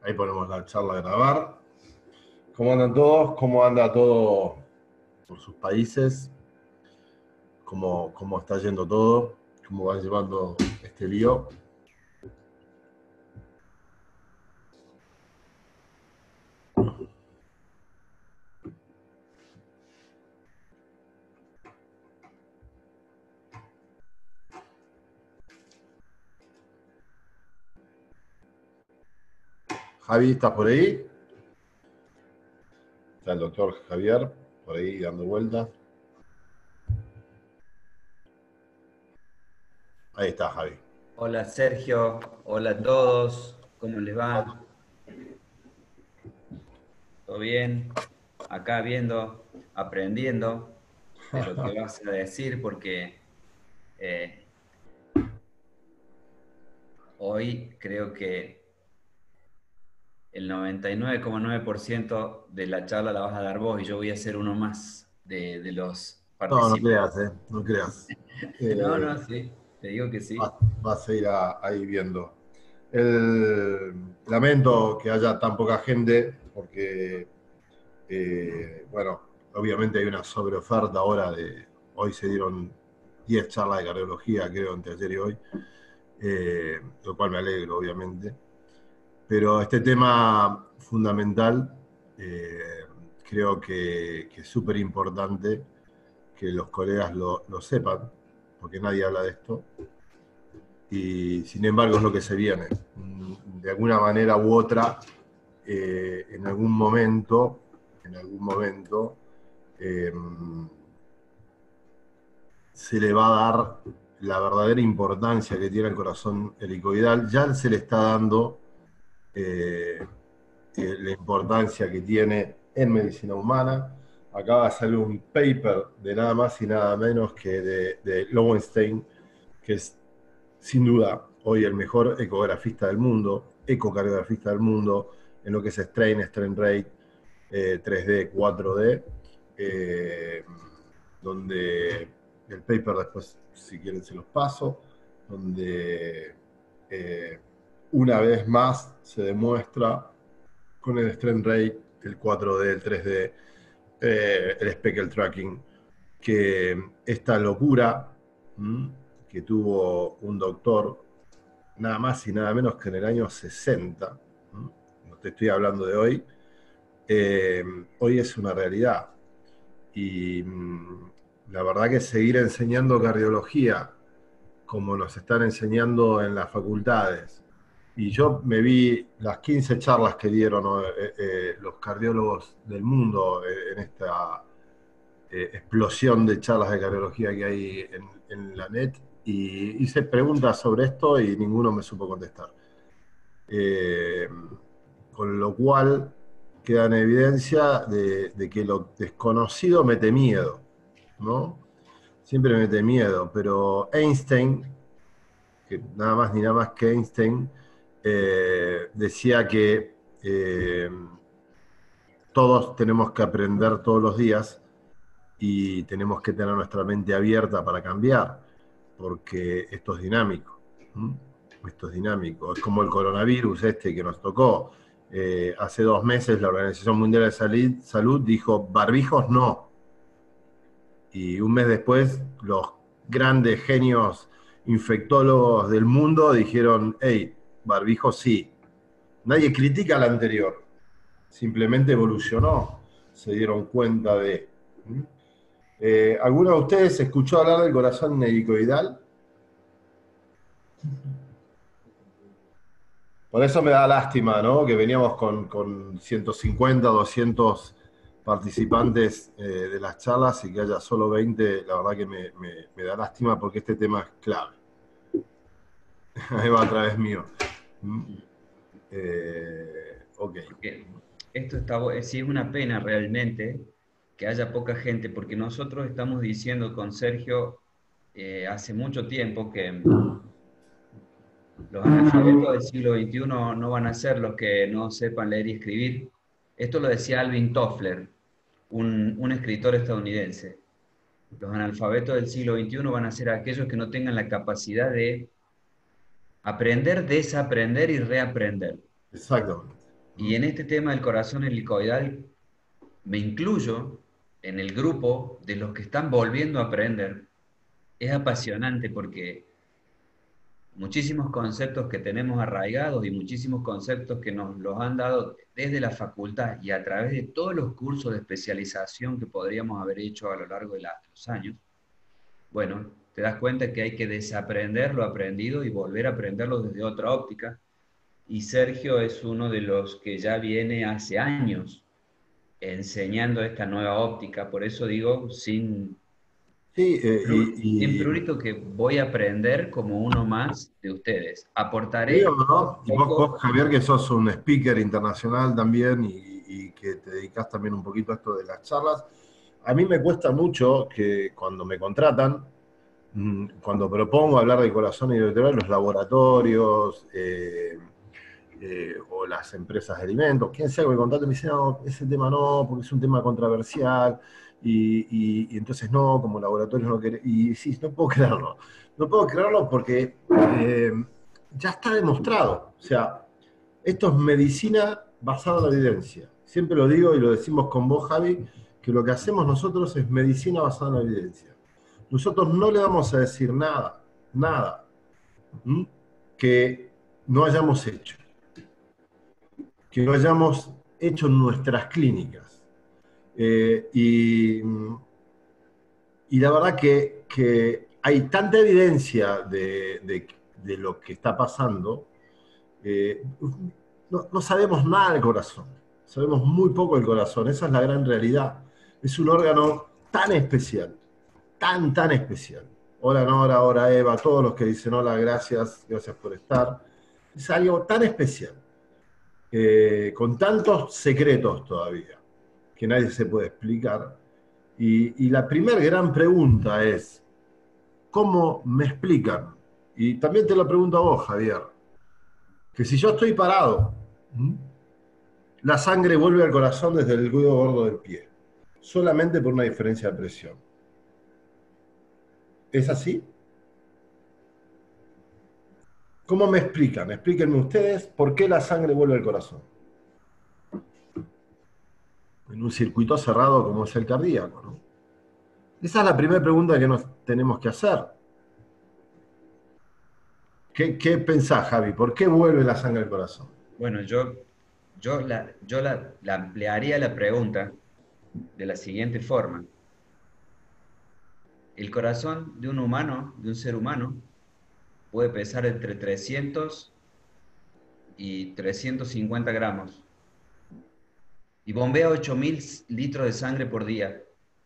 Ahí ponemos la charla a grabar. ¿Cómo andan todos? ¿Cómo anda todo por sus países? ¿Cómo está yendo todo? ¿Cómo van llevando este lío? Javi, ¿estás por ahí? Está el doctor Javier por ahí dando vueltas. Ahí está Javi. Hola Sergio, hola a todos, ¿cómo les va? ¿Todo bien? Acá viendo, aprendiendo de lo que vas a decir porque eh, hoy creo que el 99,9% de la charla la vas a dar vos y yo voy a ser uno más de los No participantes. creas, no creas. No, no, sí, te digo que sí. Vas a ir ahí viendo. Lamento que haya tan poca gente porque, bueno, obviamente hay una sobreoferta ahora hoy se dieron 10 charlas de cardiología, creo, entre ayer y hoy, lo cual me alegro, obviamente. Pero este tema fundamental, creo que es súper importante que los colegas lo sepan, porque nadie habla de esto, y sin embargo es lo que se viene. De alguna manera u otra, en algún momento, eh, se le va a dar la verdadera importancia que tiene el corazón helicoidal. Ya se le está dando la importancia que tiene en medicina humana. Acaba de salir un paper de nada más y nada menos que de Lowenstein, que es sin duda hoy el mejor ecografista del mundo, ecocardiografista del mundo, en lo que es strain rate, 3D, 4D, donde el paper después, si quieren, se los paso, donde una vez más se demuestra con el strain rate, el 4D, el 3D, el speckle tracking, que esta locura que tuvo un doctor, nada más y nada menos que en el año 60, no te estoy hablando de hoy, hoy es una realidad. Y la verdad que seguir enseñando cardiología como nos están enseñando en las facultades, y yo me vi las 15 charlas que dieron los cardiólogos del mundo en esta explosión de charlas de cardiología que hay en la net, y hice preguntas sobre esto y ninguno me supo contestar. Eh, con lo cual queda en evidencia de que lo desconocido mete miedo, ¿no? Siempre mete miedo, pero Einstein, que nada más ni nada más que Einstein, decía que todos tenemos que aprender todos los días y tenemos que tener nuestra mente abierta para cambiar, porque esto es dinámico. Esto es dinámico. Es como el coronavirus este que nos tocó. Hace 2 meses la Organización Mundial de Salud dijo, barbijos no. Y un mes después, los grandes genios infectólogos del mundo dijeron, hey, barbijos sí. Nadie critica al anterior, simplemente evolucionó, se dieron cuenta de... ¿Alguno de ustedes escuchó hablar del corazón helicoidal? Por eso me da lástima, ¿no? Que veníamos con 150, 200 participantes de las charlas y que haya solo 20, la verdad que me da lástima porque este tema es clave. Ahí va a través mío. Ok. Porque esto está, sí es una pena realmente que haya poca gente, porque nosotros estamos diciendo con Sergio hace mucho tiempo que los analfabetos del siglo XXI no van a ser los que no sepan leer y escribir. Esto lo decía Alvin Toffler, un escritor estadounidense. Los analfabetos del siglo XXI van a ser aquellos que no tengan la capacidad de aprender, desaprender y reaprender. Exactamente. Y en este tema del corazón helicoidal, me incluyo en el grupo de los que están volviendo a aprender. Es apasionante porque muchísimos conceptos que tenemos arraigados y muchísimos conceptos que nos los han dado desde la facultad y a través de todos los cursos de especialización que podríamos haber hecho a lo largo de los años, bueno, te das cuenta que hay que desaprender lo aprendido y volver a aprenderlo desde otra óptica. Y Sergio es uno de los que ya viene hace años enseñando esta nueva óptica, por eso digo, Sí, sin y prurito, que voy a aprender como uno más de ustedes. creo, Aportaré ¿no? Y poco. Javier, que sos un speaker internacional también y que te dedicas también un poquito a esto de las charlas, a mí me cuesta mucho que cuando me contratan, cuando propongo hablar de corazón y de los laboratorios o las empresas de alimentos, quien sea que me contrate, me dice, no, ese tema no, porque es un tema controversial, y entonces no, como laboratorio no querés, y sí, no puedo creerlo. No puedo creerlo porque ya está demostrado. O sea, esto es medicina basada en la evidencia. Siempre lo digo y lo decimos con vos, Javi, que lo que hacemos nosotros es medicina basada en la evidencia. Nosotros no le vamos a decir nada, nada, ¿m? Que no hayamos hecho, que no hayamos hecho en nuestras clínicas. Eh, y, y la verdad que hay tanta evidencia de lo que está pasando, no sabemos nada del corazón, sabemos muy poco del corazón, esa es la gran realidad. Es un órgano tan especial, tan especial. Hola Nora, hola Eva, todos los que dicen hola, gracias, gracias por estar. Es algo tan especial, con tantos secretos todavía, que nadie se puede explicar. Y la primera gran pregunta es, ¿cómo me explican? Y también te lo pregunto a vos, Javier, que si yo estoy parado, ¿m? La sangre vuelve al corazón desde el dedo gordo del pie, solamente por una diferencia de presión. ¿Es así? ¿Cómo me explican? Explíquenme ustedes por qué la sangre vuelve al corazón. En un circuito cerrado como es el cardíaco, ¿no? Esa es la primera pregunta que nos tenemos que hacer. ¿Qué pensás, Javi? ¿Por qué vuelve la sangre al corazón? Bueno, la ampliaría la pregunta de la siguiente forma. El corazón de un humano, de un ser humano, puede pesar entre 300 y 350 gramos y bombea 8.000 litros de sangre por día.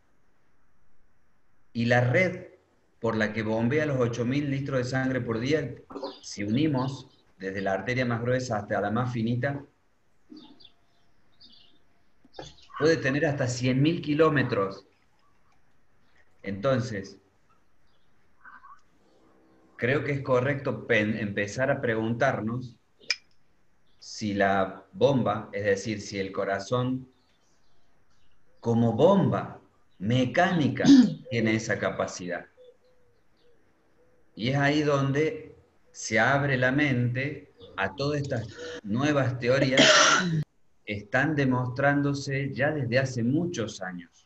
Y la red por la que bombea los 8.000 litros de sangre por día, si unimos desde la arteria más gruesa hasta la más finita, puede tener hasta 100.000 kilómetros. Entonces, creo que es correcto empezar a preguntarnos si la bomba, es decir, si el corazón como bomba mecánica tiene esa capacidad. Y es ahí donde se abre la mente a todas estas nuevas teorías que están demostrándose ya desde hace muchos años.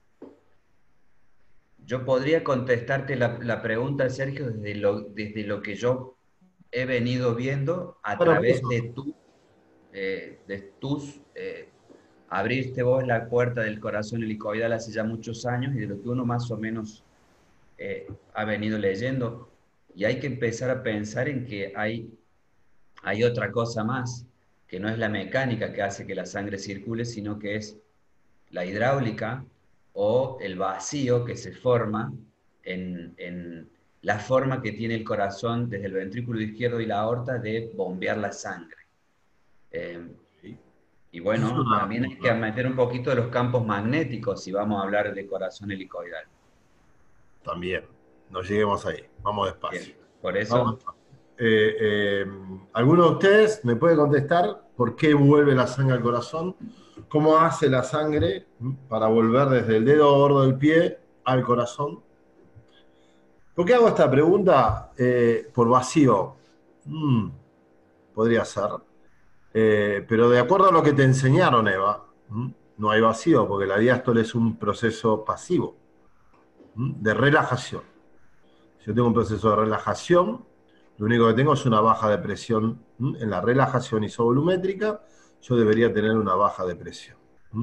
Yo podría contestarte la pregunta, Sergio, desde lo que yo he venido viendo a Bueno, por través eso, de tus abriste vos la puerta del corazón helicoidal hace ya muchos años y de lo que uno más o menos ha venido leyendo. Y hay que empezar a pensar en que hay otra cosa más, que no es la mecánica que hace que la sangre circule, sino que es la hidráulica o el vacío que se forma en la forma que tiene el corazón desde el ventrículo izquierdo y la aorta de bombear la sangre. Eh, y eso es bueno, también hay que meter un poquito de los campos magnéticos si vamos a hablar de corazón helicoidal. también, no lleguemos ahí, vamos despacio. Bien, por Vamos eso, despacio. ¿Alguno de ustedes me puede contestar por qué vuelve la sangre al corazón? ¿Cómo hace la sangre para volver desde el dedo gordo del pie al corazón? ¿Por qué hago esta pregunta? Por vacío. Podría ser. Pero de acuerdo a lo que te enseñaron, Eva, no hay vacío, porque la diástole es un proceso pasivo, de relajación. Si yo tengo un proceso de relajación, lo único que tengo es una baja de presión en la relajación isovolumétrica, yo debería tener una baja de presión.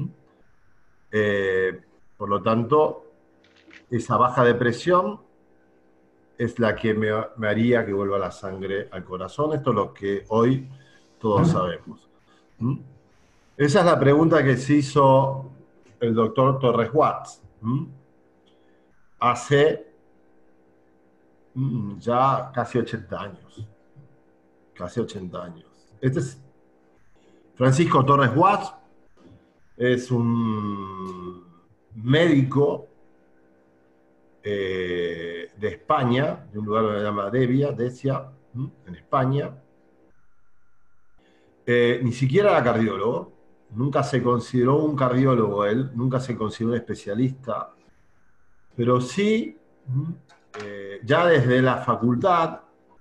Eh, por lo tanto, esa baja de presión es la que me haría que vuelva la sangre al corazón. Esto es lo que hoy todos sabemos. Esa es la pregunta que se hizo el doctor Torres Watts hace ya casi 80 años. Casi 80 años. Este es Francisco Torres Watts, es un médico de España, de un lugar que se llama Decia, en España. Ni siquiera era cardiólogo, nunca se consideró un cardiólogo él, nunca se consideró un especialista, pero sí, ya desde la facultad,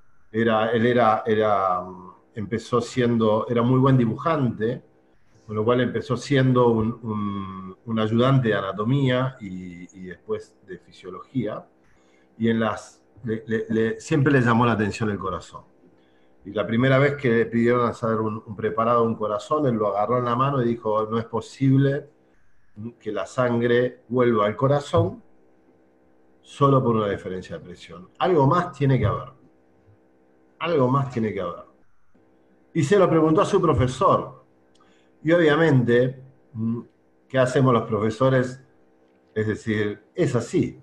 empezó siendo, era muy buen dibujante, con lo cual empezó siendo un ayudante de anatomía y después de fisiología, y siempre le llamó la atención el corazón. Y la primera vez que le pidieron hacer un preparado de un corazón, él lo agarró en la mano y dijo, no es posible que la sangre vuelva al corazón solo por una diferencia de presión. Algo más tiene que haber. Algo más tiene que haber. Y se lo preguntó a su profesor. Y obviamente, ¿qué hacemos los profesores? Es decir, es así.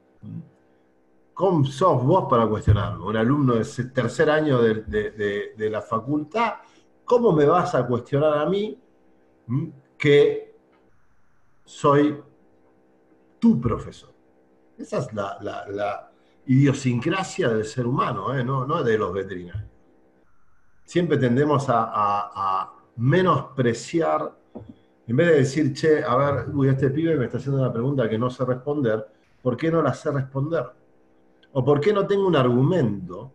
¿Cómo sos vos para cuestionarlo? Un alumno de tercer año de la facultad, ¿cómo me vas a cuestionar a mí que soy tu profesor? Esa es la idiosincrasia del ser humano, no de los veterinarios. Siempre tendemos a menospreciar, en vez de decir, che, a ver, este pibe me está haciendo una pregunta que no sé responder, ¿por qué no la sé responder? ¿O por qué no tengo un argumento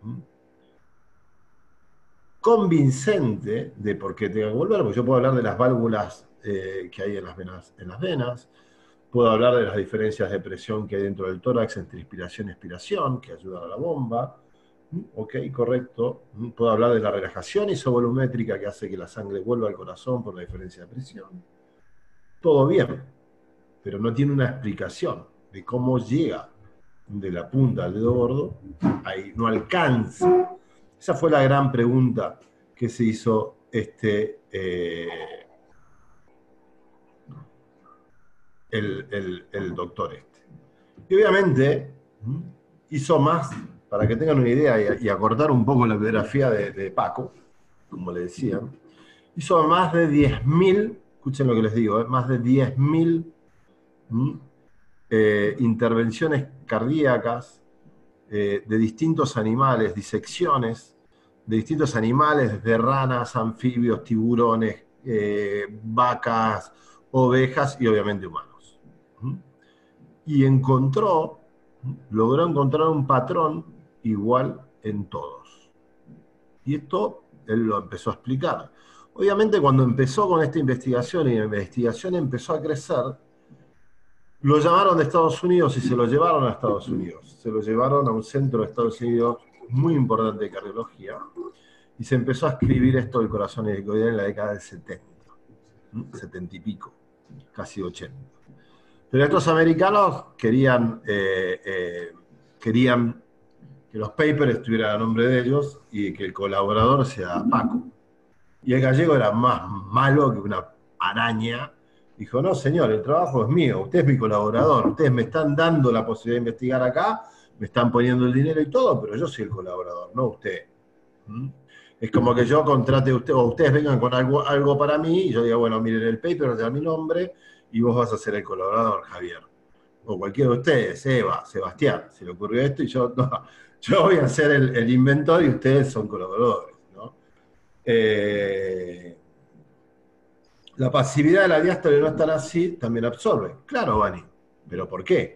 convincente de por qué tengo que volver? Porque yo puedo hablar de las válvulas que hay en las venas, puedo hablar de las diferencias de presión que hay dentro del tórax entre inspiración y expiración, que ayudan a la bomba. Ok, correcto. Puedo hablar de la relajación isovolumétrica que hace que la sangre vuelva al corazón por la diferencia de presión. Todo bien, pero no tiene una explicación de cómo llega de la punta al dedo gordo, ahí no alcanza. Esa fue la gran pregunta que se hizo el doctor este. Y obviamente hizo más, para que tengan una idea y acortar un poco la biografía de Paco, como le decían, hizo más de 10.000, escuchen lo que les digo, más de 10.000 intervenciones cardíacas de distintos animales, disecciones de distintos animales, desde ranas, anfibios, tiburones, vacas, ovejas y obviamente humanos. Y logró encontrar un patrón igual en todos. Y esto él lo empezó a explicar. Obviamente cuando empezó con esta investigación y la investigación empezó a crecer, lo llamaron de Estados Unidos y se lo llevaron a Estados Unidos. Se lo llevaron a un centro de Estados Unidos muy importante de cardiología y se empezó a escribir esto del corazón helicoidal en la década del 70, 70 y pico, casi 80. Pero estos americanos querían que los papers estuvieran a nombre de ellos y que el colaborador sea Paco. Y el gallego era más malo que una araña. Dijo, no señor, el trabajo es mío, usted es mi colaborador, ustedes me están dando la posibilidad de investigar acá, me están poniendo el dinero y todo, pero yo soy el colaborador, no usted. Es como que yo contrate a usted, o ustedes vengan con algo para mí, y yo diga, bueno, miren el paper, da mi nombre, y vos vas a ser el colaborador, Javier. O cualquiera de ustedes, Eva, Sebastián, se le ocurrió esto, y yo voy a ser el inventor y ustedes son colaboradores, ¿no? La pasividad de la diástole no estar así también absorbe. Claro, Vani, pero ¿por qué?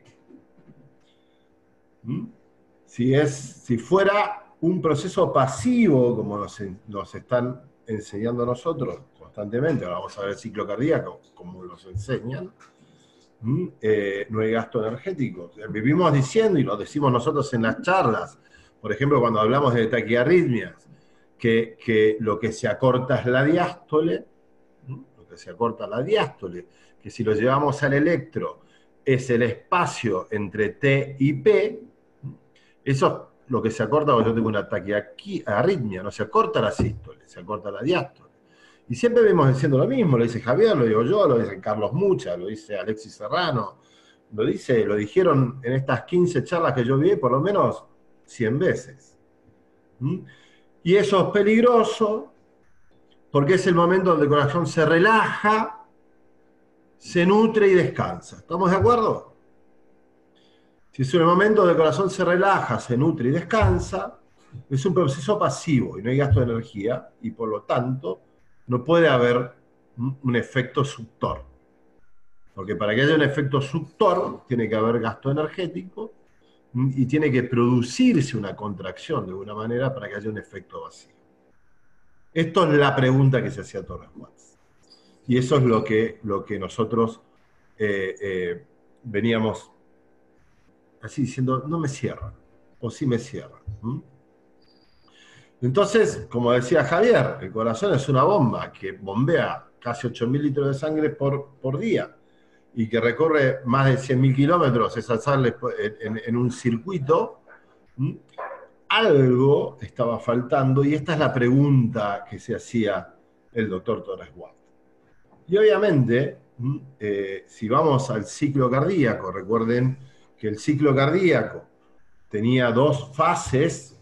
Si fuera un proceso pasivo, como nos están enseñando a nosotros constantemente, ahora vamos a ver el ciclo cardíaco, como nos enseñan, no hay gasto energético. Vivimos diciendo, y lo decimos nosotros en las charlas, por ejemplo, cuando hablamos de taquiarritmias, que lo que se acorta es la diástole, lo que se acorta es la diástole, que si lo llevamos al electro es el espacio entre T y P, eso es lo que se acorta cuando yo tengo una taquiarritmia, no se acorta la sístole, se acorta la diástole. Y siempre vemos diciendo lo mismo, lo dice Javier, lo digo yo, lo dice Carlos Mucha, lo dice Alexis Serrano, lo dijeron en estas 15 charlas que yo vi por lo menos 100 veces. Y eso es peligroso porque es el momento donde el corazón se relaja, se nutre y descansa. ¿Estamos de acuerdo? Si es el momento donde el corazón se relaja, se nutre y descansa, es un proceso pasivo y no hay gasto de energía y por lo tanto no puede haber un efecto suctor. Porque para que haya un efecto suctor tiene que haber gasto energético y tiene que producirse una contracción de alguna manera para que haya un efecto vacío. Esto es la pregunta que se hacía Torres Watts. Y eso es lo que nosotros veníamos así diciendo, no me cierran, o sí me cierran. Entonces, como decía Javier, el corazón es una bomba que bombea casi 8.000 litros de sangre por día y que recorre más de 100.000 kilómetros esa sangre en un circuito. Algo estaba faltando y esta es la pregunta que se hacía el doctor Torres Watts. Y obviamente, si vamos al ciclo cardíaco, recuerden que el ciclo cardíaco tenía dos fases.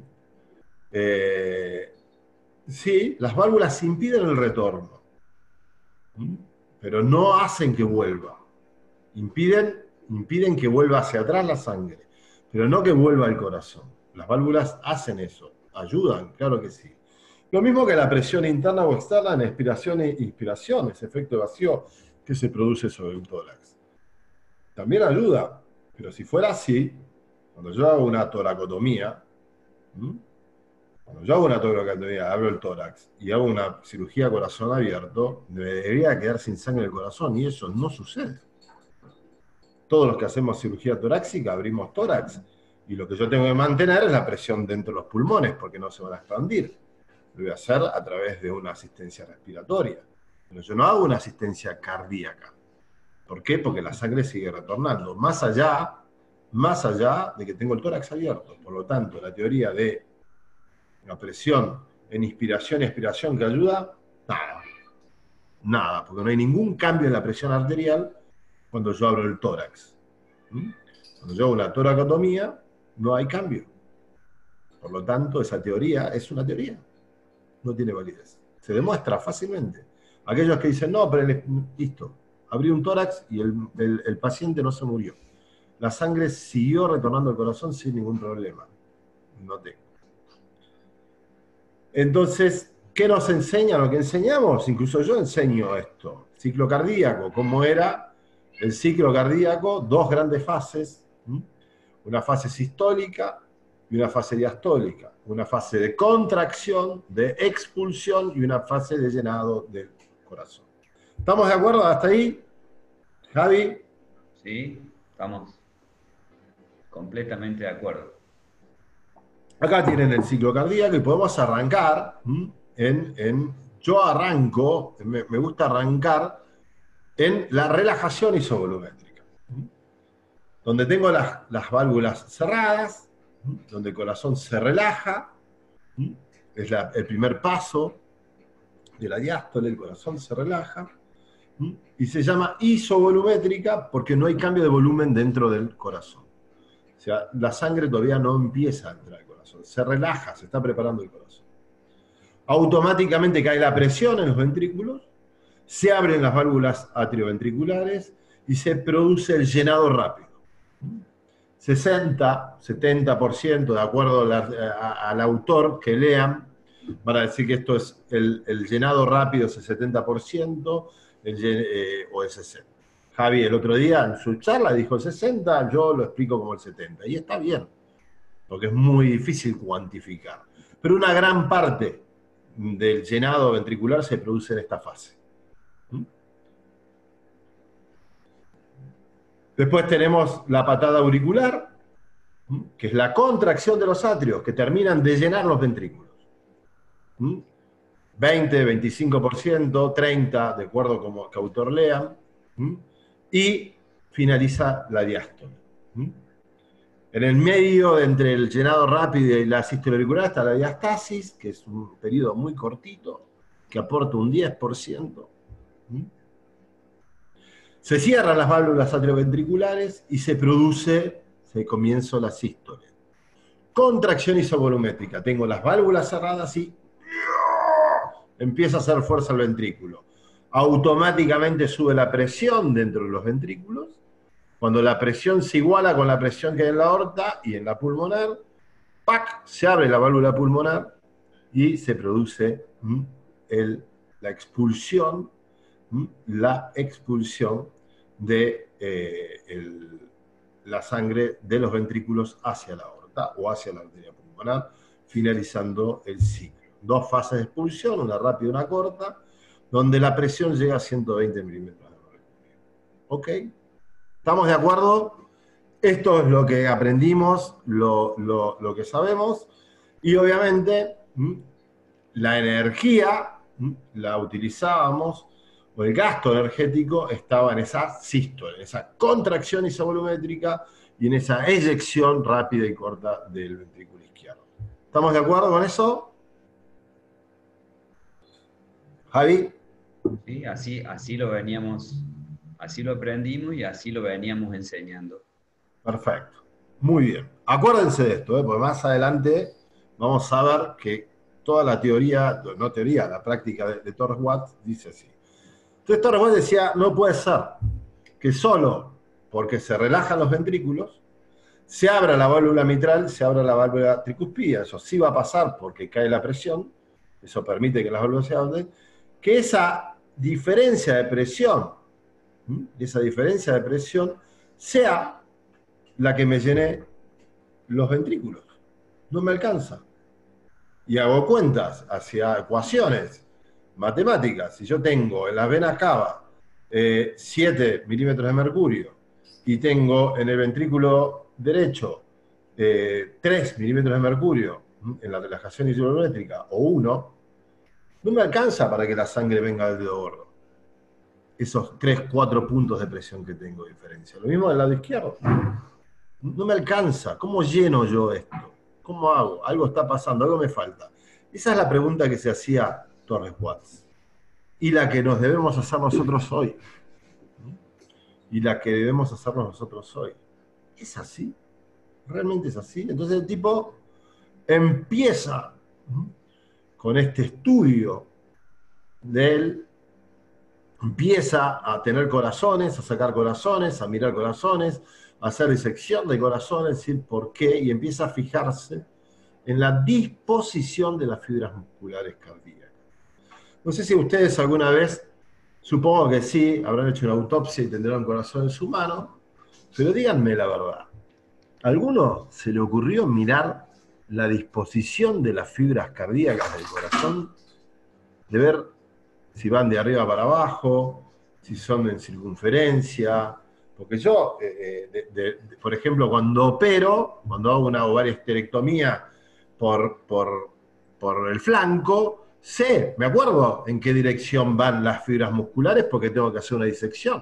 Sí, las válvulas impiden el retorno, pero no hacen que vuelva. Impiden que vuelva hacia atrás la sangre, pero no que vuelva al corazón. Las válvulas hacen eso, ayudan, claro que sí. Lo mismo que la presión interna o externa en expiración e inspiración, ese efecto vacío que se produce sobre el tórax. También ayuda, pero si fuera así, cuando yo hago una toracotomía, abro el tórax y hago una cirugía a corazón abierto, me debería quedar sin sangre en el corazón y eso no sucede. Todos los que hacemos cirugía torácica abrimos tórax y lo que yo tengo que mantener es la presión dentro de los pulmones porque no se van a expandir. Lo voy a hacer a través de una asistencia respiratoria. Pero yo no hago una asistencia cardíaca. ¿Por qué? Porque la sangre sigue retornando, más allá de que tengo el tórax abierto. Por lo tanto, la teoría de la presión en inspiración y expiración que ayuda, nada, porque no hay ningún cambio en la presión arterial cuando yo abro el tórax. Cuando yo hago una toracotomía, no hay cambio. Por lo tanto, esa teoría es una teoría. No tiene validez. Se demuestra fácilmente. Aquellos que dicen, no, pero listo, abrí un tórax y el paciente no se murió. La sangre siguió retornando al corazón sin ningún problema. No tengo. Entonces, ¿qué nos enseña? Lo que enseñamos, incluso yo enseño esto. Ciclo cardíaco, ¿cómo era el ciclo cardíaco? Dos grandes fases. Una fase sistólica y una fase diastólica. Una fase de contracción, de expulsión y una fase de llenado del corazón. ¿Estamos de acuerdo hasta ahí, Javi? Sí, estamos completamente de acuerdo. Acá tienen el ciclo cardíaco y podemos arrancar yo arranco, me gusta arrancar en la relajación isovolumétrica, donde tengo las válvulas cerradas, donde el corazón se relaja, es el primer paso de la diástole, el corazón se relaja, y se llama isovolumétrica porque no hay cambio de volumen dentro del corazón. O sea, la sangre todavía no empieza a entrar al corazón, se relaja, se está preparando el corazón. Automáticamente cae la presión en los ventrículos, se abren las válvulas atrioventriculares y se produce el llenado rápido. 60-70%, de acuerdo al autor que lean, van a decir que esto es el llenado rápido es el 70% o el 60%. Javi el otro día en su charla dijo el 60%, yo lo explico como el 70%. Y está bien, porque es muy difícil cuantificar. Pero una gran parte del llenado ventricular se produce en esta fase. Después tenemos la patada auricular, que es la contracción de los atrios, que terminan de llenar los ventrículos. 20, 25%, 30%, de acuerdo con que autor lean. Y finaliza la diástole. En el medio, entre el llenado rápido y la sístole auricular, está la diastasis, que es un periodo muy cortito, que aporta un 10%. Se cierran las válvulas atrioventriculares y se produce, se comienza la sístole. Contracción isovolumétrica. Tengo las válvulas cerradas y empieza a hacer fuerza al ventrículo. Automáticamente sube la presión dentro de los ventrículos. Cuando la presión se iguala con la presión que hay en la aorta y en la pulmonar, ¡pac!, se abre la válvula pulmonar y se produce la expulsión de la sangre de los ventrículos hacia la aorta o hacia la arteria pulmonar, finalizando el ciclo. Dos fases de expulsión, una rápida y una corta, donde la presión llega a 120 milímetros de mercurio. ¿Ok? ¿Estamos de acuerdo? Esto es lo que aprendimos, lo que sabemos, y obviamente la energía la utilizábamos, o el gasto energético estaba en esa sístole, en esa contracción isovolumétrica y en esa eyección rápida y corta del ventrículo izquierdo. ¿Estamos de acuerdo con eso? Javi. Sí, así lo veníamos, así lo aprendimos y así lo veníamos enseñando. Perfecto. Muy bien. Acuérdense de esto, porque más adelante vamos a ver que toda la teoría, no teoría, la práctica de Torres Watt dice así. Entonces Torres Watt decía, no puede ser que solo porque se relajan los ventrículos, se abra la válvula mitral, se abra la válvula tricuspida. Eso sí va a pasar porque cae la presión, eso permite que las válvulas se abran, que esa diferencia de presión, sea la que me llene los ventrículos. No me alcanza. Y hago cuentas hacia ecuaciones matemáticas. Si yo tengo en las venas cava 7 milímetros de mercurio y tengo en el ventrículo derecho 3 milímetros de mercurio en la relajación isovolumétrica o 1, no me alcanza para que la sangre venga del dedo gordo. Esos 3, 4 puntos de presión que tengo de diferencia. Lo mismo del lado izquierdo. No me alcanza. ¿Cómo lleno yo esto? ¿Cómo hago? Algo está pasando, algo me falta. Esa es la pregunta que se hacía Torres Watts. Y la que nos debemos hacer nosotros hoy. Y la que debemos hacernos nosotros hoy. ¿Es así? ¿Realmente es así? Entonces el tipo empieza con este estudio de él, empieza a tener corazones, a sacar corazones, a mirar corazones, a hacer disección de corazones, decir por qué, y empieza a fijarse en la disposición de las fibras musculares cardíacas. No sé si ustedes alguna vez, supongo que sí, habrán hecho una autopsia y tendrán un corazón en su mano, pero díganme la verdad. ¿A alguno se le ocurrió mirar la disposición de las fibras cardíacas del corazón? De ver si van de arriba para abajo, si son en circunferencia. Porque yo, por ejemplo, cuando opero, cuando hago una ovarioesterectomía por el flanco, sé, me acuerdo en qué dirección van las fibras musculares porque tengo que hacer una disección.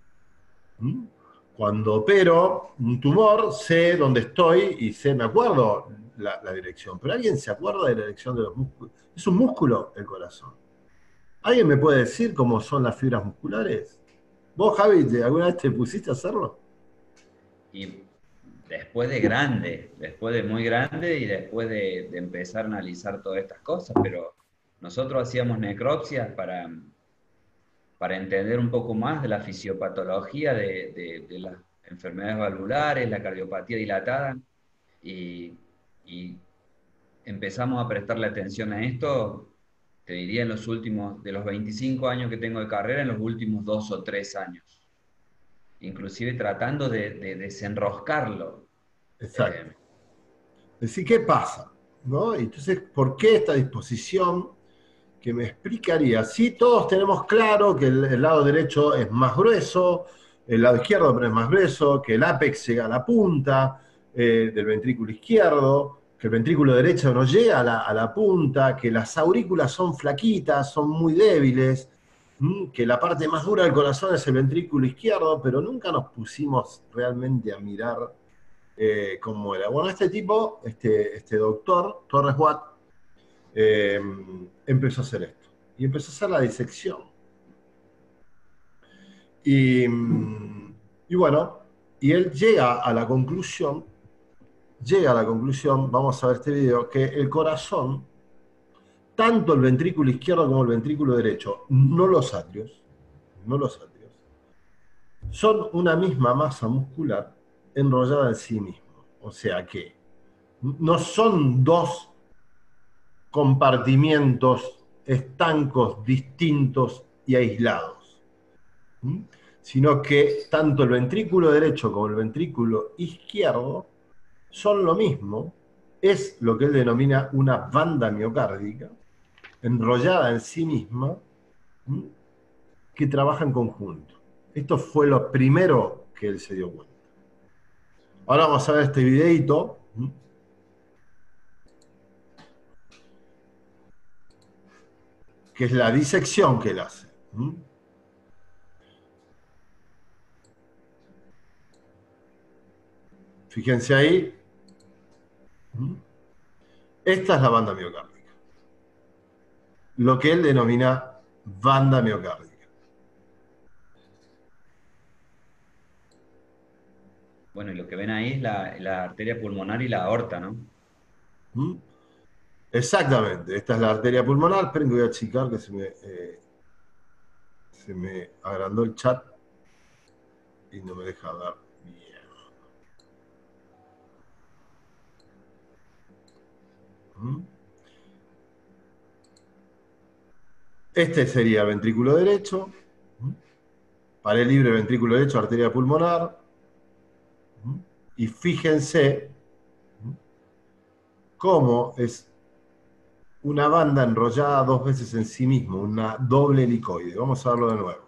Cuando opero un tumor, sé dónde estoy y sé, me acuerdo la dirección. Pero ¿alguien se acuerda de la dirección de los músculos? Es un músculo el corazón. ¿Alguien me puede decir cómo son las fibras musculares? ¿Vos, Javi, alguna vez te pusiste a hacerlo? Y después de muy grande y después de empezar a analizar todas estas cosas, pero nosotros hacíamos necropsias para entender un poco más de la fisiopatología de las enfermedades valvulares, la cardiopatía dilatada, y empezamos a prestarle atención a esto, te diría en los últimos, de los 25 años que tengo de carrera, en los últimos 2 o 3 años, inclusive tratando de desenroscarlo. Exacto. Es decir, ¿qué pasa? ¿No? Entonces, ¿por qué esta disposición? que me explicaría. Sí, todos tenemos claro que el lado derecho es más grueso, el lado izquierdo pero es más grueso, que el ápex llega a la punta del ventrículo izquierdo, que el ventrículo derecho no llega a la punta, que las aurículas son flaquitas, son muy débiles, que la parte más dura del corazón es el ventrículo izquierdo, pero nunca nos pusimos realmente a mirar cómo era. Bueno, este tipo, este doctor, Torres Watt, empezó a hacer esto. Y empezó a hacer la disección. Y bueno, y él llega a la conclusión, vamos a ver este video, que el corazón, tanto el ventrículo izquierdo como el ventrículo derecho, no los atrios, son una misma masa muscular enrollada en sí mismo. O sea que no son dos compartimientos estancos, distintos y aislados, sino que tanto el ventrículo derecho como el ventrículo izquierdo son lo mismo, es lo que él denomina una banda miocárdica, enrollada en sí misma, que trabaja en conjunto. Esto fue lo primero que él se dio cuenta. Ahora vamos a ver este videito, que es la disección que él hace. Fíjense ahí. Esta es la banda miocárdica. Lo que él denomina banda miocárdica. Bueno, y lo que ven ahí es la arteria pulmonar y la aorta, ¿no? Exactamente. Esta es la arteria pulmonar. Esperen que voy a achicar que se me agrandó el chat y no me deja dar bien. Este sería ventrículo derecho, pared libre, ventrículo derecho, arteria pulmonar. Y fíjense cómo es una banda enrollada dos veces en sí mismo, una doble helicoide. Vamos a verlo de nuevo.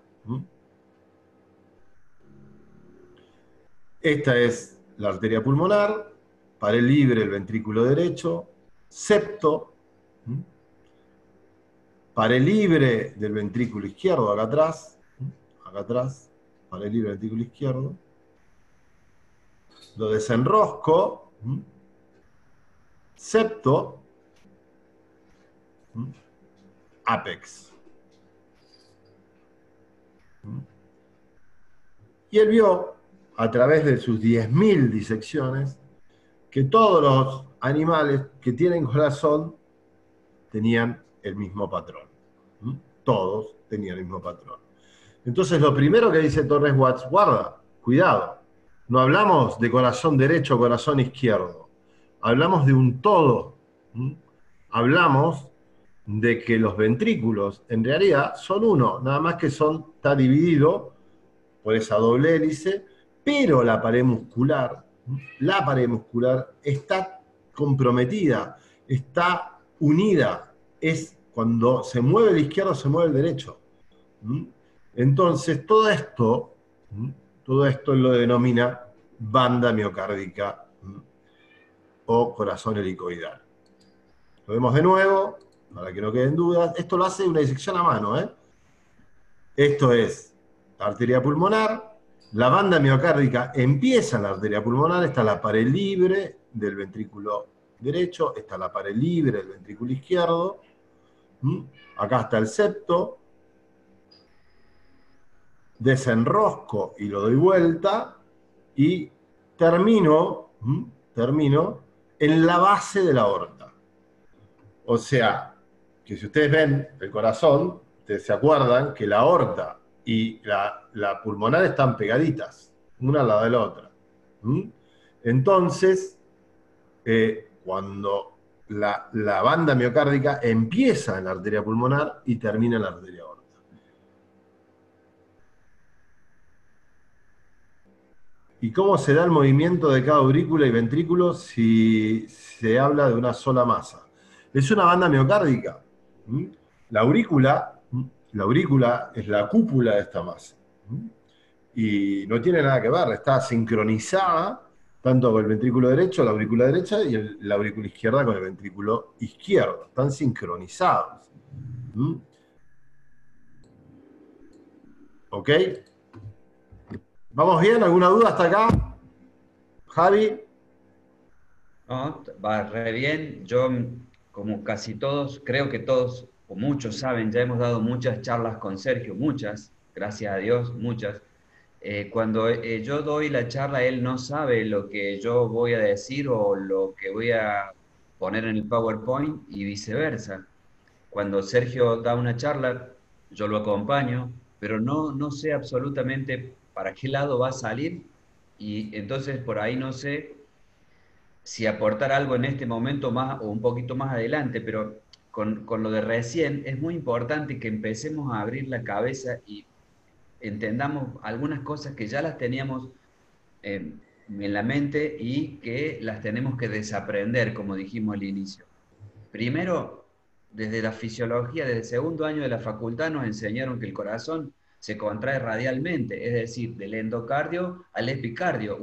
Esta es la arteria pulmonar, pared libre el ventrículo derecho, septo, pared libre del ventrículo izquierdo, acá atrás, pared libre del ventrículo izquierdo. Lo desenrosco, septo, ápex. Y él vio, a través de sus 10.000 disecciones, que todos los animales que tienen corazón tenían el mismo patrón. Todos tenían el mismo patrón. Entonces, lo primero que dice Torres Watts, guarda, cuidado, no hablamos de corazón derecho o corazón izquierdo, hablamos de un todo. Hablamos de que los ventrículos en realidad son uno, nada más que está dividido por esa doble hélice, pero la pared muscular está comprometida, está unida, es cuando se mueve el izquierdo se mueve el derecho. Entonces todo esto lo denomina banda miocárdica o corazón helicoidal. Lo vemos de nuevo, para que no queden dudas. Esto lo hace una disección a mano, Esto es la arteria pulmonar, la banda miocárdica empieza en la arteria pulmonar, está la pared libre del ventrículo derecho, está la pared libre del ventrículo izquierdo, acá está el septo, desenrosco y lo doy vuelta, y termino en la base de la aorta. O sea, que si ustedes ven el corazón, ustedes se acuerdan que la aorta y la pulmonar están pegaditas, una al lado de la otra. Entonces, cuando la banda miocárdica empieza en la arteria pulmonar y termina en la arteria aorta. ¿Y cómo se da el movimiento de cada aurícula y ventrículo si se habla de una sola masa? Es una banda miocárdica. La aurícula, la aurícula es la cúpula de esta masa. Y no tiene nada que ver, está sincronizada tanto con el ventrículo derecho, la aurícula derecha, y la aurícula izquierda con el ventrículo izquierdo. Están sincronizados. ¿Ok? ¿Vamos bien? ¿Alguna duda hasta acá? Javi. No, va re bien. Yo, como casi todos, creo que todos o muchos saben, ya hemos dado muchas charlas con Sergio, muchas, gracias a Dios, muchas. Cuando yo doy la charla, él no sabe lo que yo voy a decir o lo que voy a poner en el PowerPoint y viceversa. Cuando Sergio da una charla, yo lo acompaño, pero no sé absolutamente para qué lado va a salir y entonces por ahí no sé si aportar algo en este momento más o un poquito más adelante, pero con lo de recién es muy importante que empecemos a abrir la cabeza y entendamos algunas cosas que ya las teníamos en la mente y que las tenemos que desaprender, como dijimos al inicio. Primero, desde la fisiología, desde el segundo año de la facultad nos enseñaron que el corazón se contrae radialmente, es decir, del endocardio al epicardio,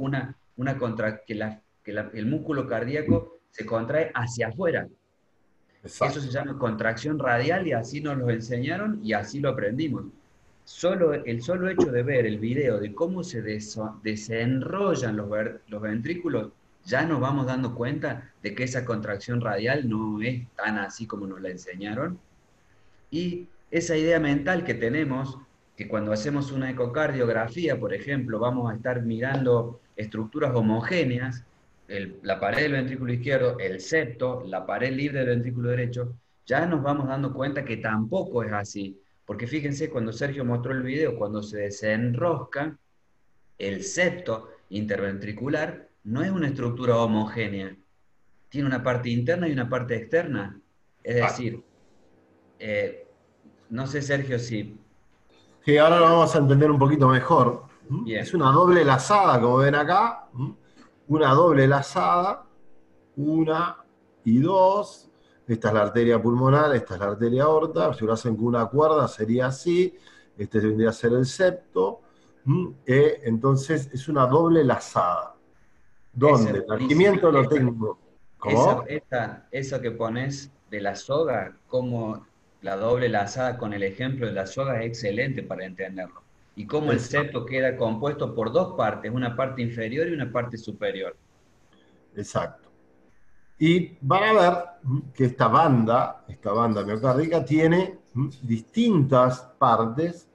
el músculo cardíaco se contrae hacia afuera. Eso se Exacto. llama contracción radial y así nos lo enseñaron y así lo aprendimos. El solo hecho de ver el video de cómo se desenrollan los ventrículos, ya nos vamos dando cuenta de que esa contracción radial no es tan así como nos la enseñaron. Y esa idea mental que tenemos, que cuando hacemos una ecocardiografía, por ejemplo, vamos a estar mirando estructuras homogéneas, la pared del ventrículo izquierdo, el septo, la pared libre del ventrículo derecho, ya nos vamos dando cuenta que tampoco es así. Porque fíjense, cuando Sergio mostró el video, cuando se desenrosca, el septo interventricular no es una estructura homogénea. Tiene una parte interna y una parte externa. Es Exacto. decir, eh, no sé, Sergio, si... Sí, ahora lo vamos a entender un poquito mejor. Es Bien, una doble lazada, como ven acá. Una doble lazada. Una y dos. Esta es la arteria pulmonar, esta es la arteria aorta. Si lo hacen con una cuerda sería así. Este tendría que ser el septo. Entonces es una doble lazada. esa Donde es el buenísima. nacimiento lo tengo. ¿Cómo? Eso que pones de la soga, como la doble lazada con el ejemplo de la soga es excelente para entenderlo. Y cómo el Exacto. septo queda compuesto por dos partes, una parte inferior y una parte superior. Exacto. Y van a ver que esta banda miocárdica, tiene distintas partes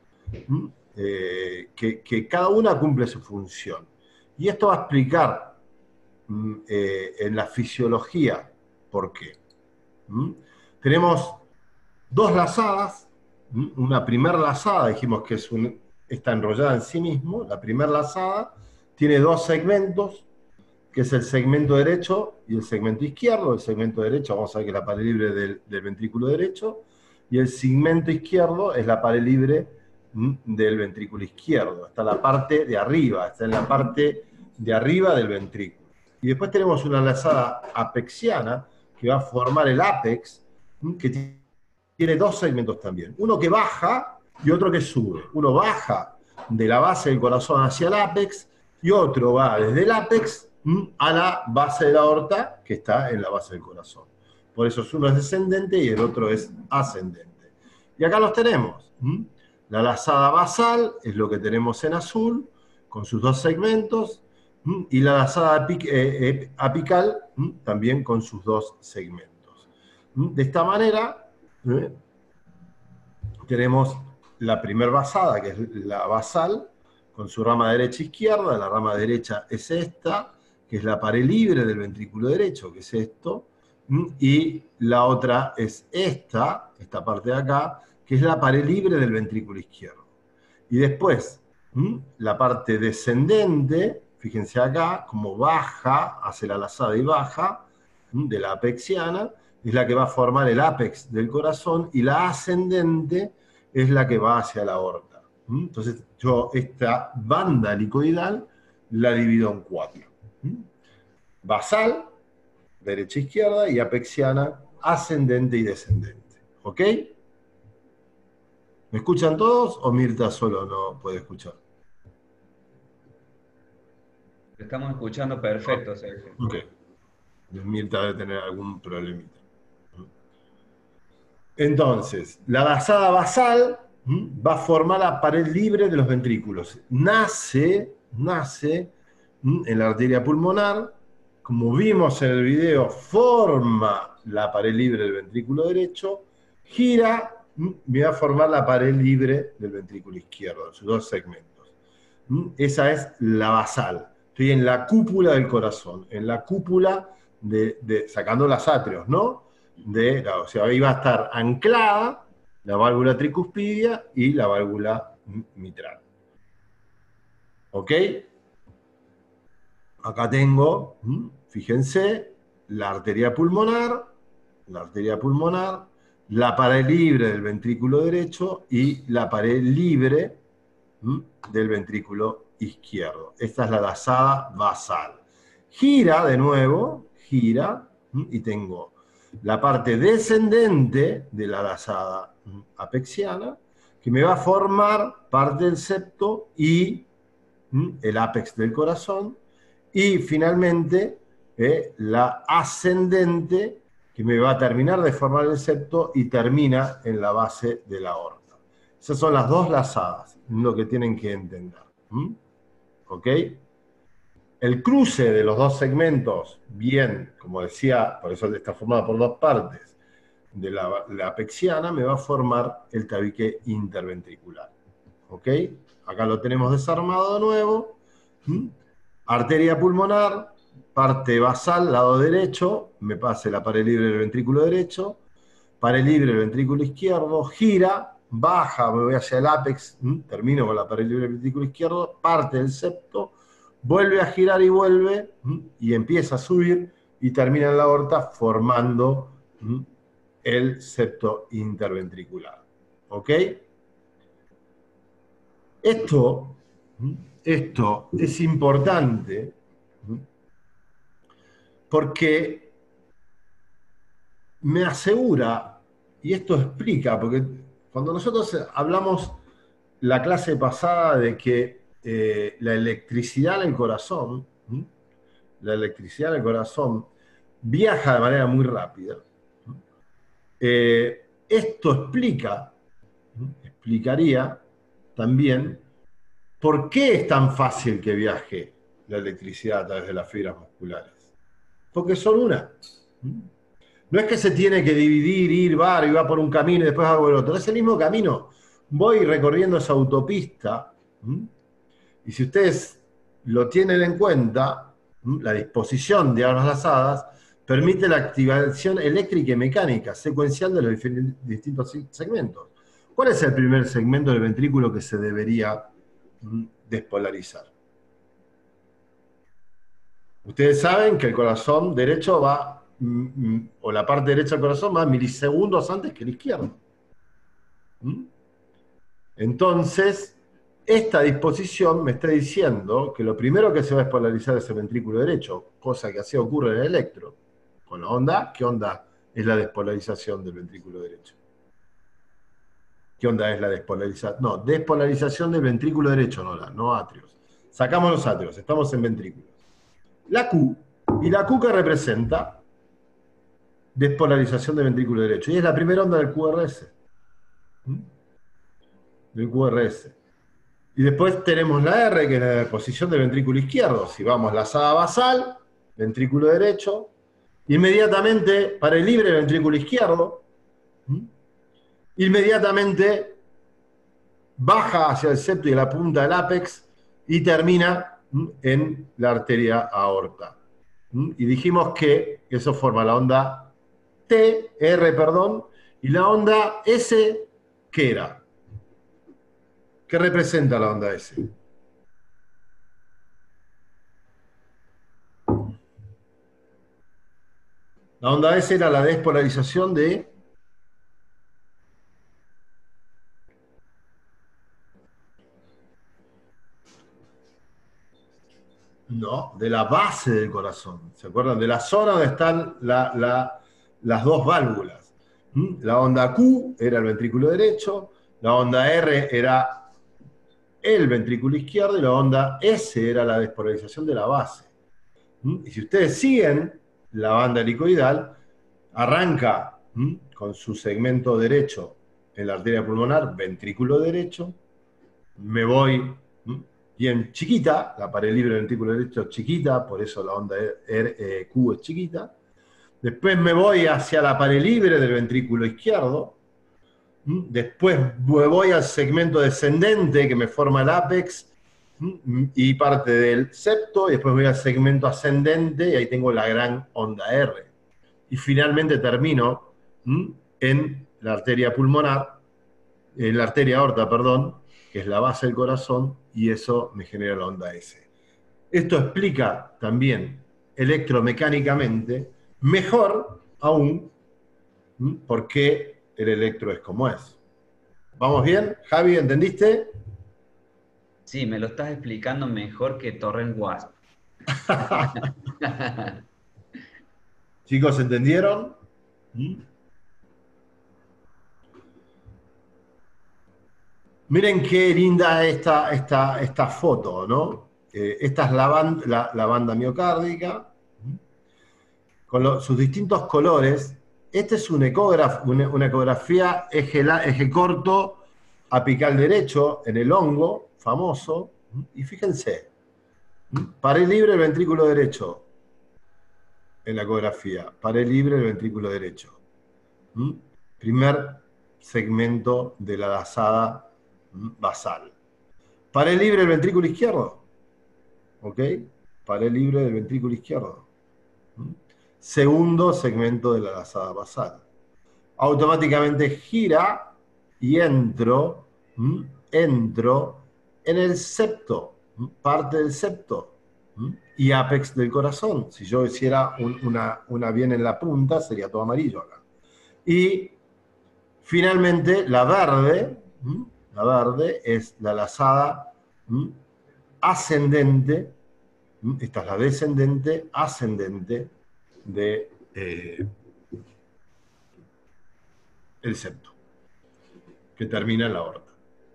que cada una cumple su función. Y esto va a explicar en la fisiología por qué. Tenemos dos lazadas, una primer lazada, dijimos que está enrollada en sí mismo, la primer lazada tiene dos segmentos, que es el segmento derecho y el segmento izquierdo. El segmento derecho, vamos a ver que es la pared libre del ventrículo derecho, y el segmento izquierdo es la pared libre del ventrículo izquierdo. Está la parte de arriba, está en la parte de arriba del ventrículo. Y después tenemos una lazada apexiana que va a formar el ápex, que tiene dos segmentos también. Uno que baja y otro que sube. Uno baja de la base del corazón hacia el ápex y otro va desde el ápex a la base de la aorta, que está en la base del corazón. Por eso uno es descendente y el otro es ascendente. Y acá los tenemos. La lazada basal es lo que tenemos en azul, con sus dos segmentos, y la lazada apical también con sus dos segmentos. De esta manera, tenemos la primer basada, que es la basal, con su rama derecha e izquierda. La rama derecha es esta, que es la pared libre del ventrículo derecho, que es esto, y la otra es esta parte de acá, que es la pared libre del ventrículo izquierdo. Y después, la parte descendente, fíjense acá, como baja, hace la lazada y baja, de la apexiana, es la que va a formar el ápex del corazón, y la ascendente es la que va hacia la aorta. Entonces, yo esta banda helicoidal la divido en cuatro. Basal, derecha e izquierda, y apexiana, ascendente y descendente. ¿Ok? ¿Me escuchan todos o Mirta solo no puede escuchar? Te estamos escuchando perfecto, Sergio. Ok. Mirta debe tener algún problemita. Entonces, la basada basal va a formar la pared libre de los ventrículos. Nace en la arteria pulmonar, como vimos en el video, forma la pared libre del ventrículo derecho, gira, me va a formar la pared libre del ventrículo izquierdo, sus dos segmentos. Esa es la basal. Estoy en la cúpula del corazón, en la cúpula sacando las atrios, ¿no? O sea, ahí va a estar anclada la válvula tricuspidia y la válvula mitral. ¿Ok? Acá tengo, fíjense, la arteria pulmonar, la pared libre del ventrículo derecho y la pared libre del ventrículo izquierdo. Esta es la basada basal. Gira de nuevo, gira, y tengo la parte descendente de la basada apexiana, que me va a formar parte del septo y el ápex del corazón, y finalmente la ascendente, que me va a terminar de formar el septo y termina en la base de la aorta. Esas son las dos lazadas, lo que tienen que entender. ¿Ok? El cruce de los dos segmentos, bien, como decía, por eso está formado por dos partes, de la apexiana, me va a formar el tabique interventricular. ¿Ok? Acá lo tenemos desarmado de nuevo. Arteria pulmonar, parte basal, lado derecho, me pase la pared libre del ventrículo derecho, pared libre del ventrículo izquierdo, gira, baja, me voy hacia el ápex, termino con la pared libre del ventrículo izquierdo, parte del septo, vuelve a girar y vuelve, y empieza a subir, y termina en la aorta formando el septo interventricular. ¿Ok? Esto es importante porque me asegura, y esto explica, porque cuando nosotros hablamos la clase pasada de que la electricidad en el corazón, viaja de manera muy rápida, esto explicaría también por qué es tan fácil que viaje la electricidad a través de las fibras musculares. Porque son una. No es que se tiene que dividir, y va por un camino y después va por el otro. Es el mismo camino. Voy recorriendo esa autopista, y si ustedes lo tienen en cuenta, la disposición de aguas lazadas permite la activación eléctrica y mecánica secuencial de los distintos segmentos. ¿Cuál es el primer segmento del ventrículo que se debería despolarizar? Ustedes saben que el corazón derecho va, o la parte derecha del corazón va milisegundos antes que el izquierdo. Entonces, esta disposición me está diciendo que lo primero que se va a despolarizar es el ventrículo derecho, cosa que así ocurre en el electro. Con la onda, ¿qué onda es la despolarización del ventrículo derecho? ¿Qué onda es la despolarización? No, despolarización del ventrículo derecho, no atrios. Sacamos los atrios, estamos en ventrículos. La Q, y la Q que representa despolarización del ventrículo derecho, y es la primera onda del QRS. Del QRS. Y después tenemos la R, que es la posición del ventrículo izquierdo. Si vamos lazada basal, ventrículo derecho, inmediatamente para el libre ventrículo izquierdo, inmediatamente baja hacia el septo y la punta del ápex y termina en la arteria aorta. Y dijimos que eso forma la onda R, y la onda S, ¿qué era? ¿Qué representa la onda S? La onda S era la despolarización de... No, de la base del corazón. ¿Se acuerdan? De la zona donde están las dos válvulas. La onda Q era el ventrículo derecho, La onda R era el ventrículo izquierdo y la onda S era la despolarización de la base. Y si ustedes siguen la banda helicoidal, arranca con su segmento derecho en la arteria pulmonar, ventrículo derecho, me voy bien chiquita, la pared libre del ventrículo derecho es chiquita, por eso la onda Q es chiquita. Después me voy hacia la pared libre del ventrículo izquierdo. Después me voy al segmento descendente que me forma el ápex y parte del septo, y después voy al segmento ascendente y ahí tengo la gran onda R. Y finalmente termino en la arteria pulmonar, en la arteria aorta, perdón, que es la base del corazón, y eso me genera la onda S. Esto explica también electromecánicamente, mejor aún, por qué el electro es como es. ¿Vamos bien? Javi, ¿entendiste? Sí, me lo estás explicando mejor que Torrent Wasp. Chicos, ¿entendieron? Miren qué linda esta foto, ¿no? Esta es la banda miocárdica, con sus distintos colores. Este es una ecografía eje corto, apical derecho, en el hongo, famoso. Y fíjense, pared libre el ventrículo derecho, en la ecografía, pared libre el ventrículo derecho. Primer segmento de la lazada basal. Pared libre el ventrículo izquierdo. ¿Ok? Pared libre del ventrículo izquierdo. Segundo segmento de la lazada basal. Automáticamente gira y entro en el septo, parte del septo y ápex del corazón. Si yo hiciera una bien en la punta, sería todo amarillo acá. Y finalmente la verde es la lazada ascendente, esta es la descendente, ascendente de el septo, que termina en la aorta.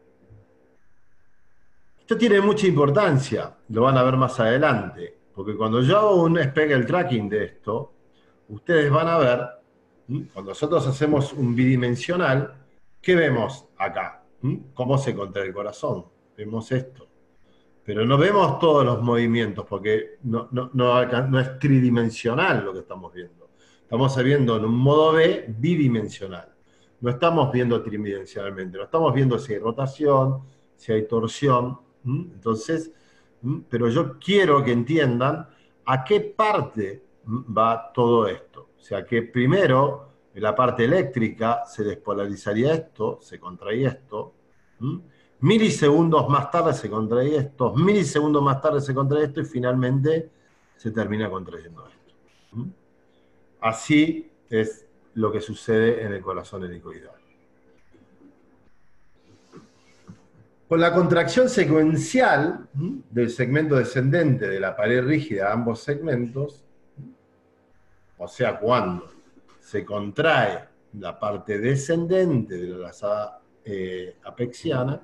Esto tiene mucha importancia, lo van a ver más adelante, porque cuando yo hago un Speckle tracking de esto, ustedes van a ver, cuando nosotros hacemos un bidimensional, ¿qué vemos acá? ¿Cómo se contrae el corazón? Vemos esto. Pero no vemos todos los movimientos, porque no es tridimensional lo que estamos viendo. Estamos viendo en un modo B bidimensional. No estamos viendo tridimensionalmente, no estamos viendo si hay rotación, si hay torsión. Entonces, pero yo quiero que entiendan a qué parte va todo esto. O sea, que primero, en la parte eléctrica, se despolarizaría esto, se contraía esto. Milisegundos más tarde se contrae esto, milisegundos más tarde se contrae esto y finalmente se termina contrayendo esto. Así es lo que sucede en el corazón helicoidal. Con la contracción secuencial del segmento descendente de la pared rígida de ambos segmentos, o sea, cuando se contrae la parte descendente de la lazada apexiana,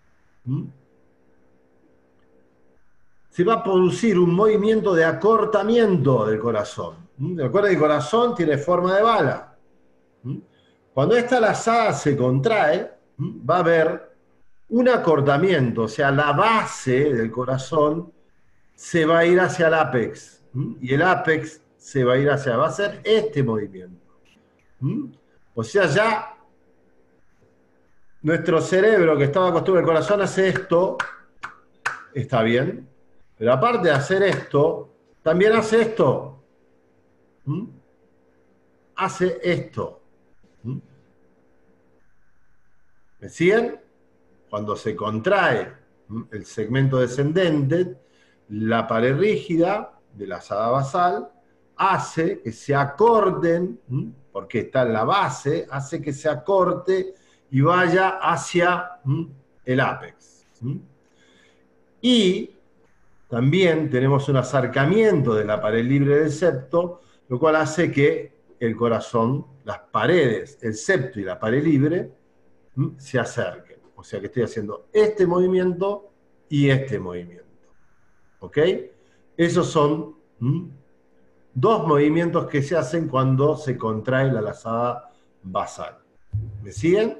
se va a producir un movimiento de acortamiento del corazón. Recuerden que el corazón tiene forma de bala. Cuando esta lazada se contrae, va a haber un acortamiento, o sea, la base del corazón se va a ir hacia el ápex, y el ápex se va a ir hacia, va a ser este movimiento. O sea, ya nuestro cerebro que estaba acostumbrado al corazón hace esto, está bien, pero aparte de hacer esto, también hace esto. Hace esto. ¿Me siguen? Cuando se contrae el segmento descendente, la pared rígida de la lazada basal hace que se acorten, porque está en la base, hace que se acorte y vaya hacia el ápex. Y también tenemos un acercamiento de la pared libre del septo, lo cual hace que el corazón, las paredes, el septo y la pared libre, se acerquen. O sea que estoy haciendo este movimiento y este movimiento. ¿Ok? Esos son dos movimientos que se hacen cuando se contrae la lazada basal. ¿Me siguen?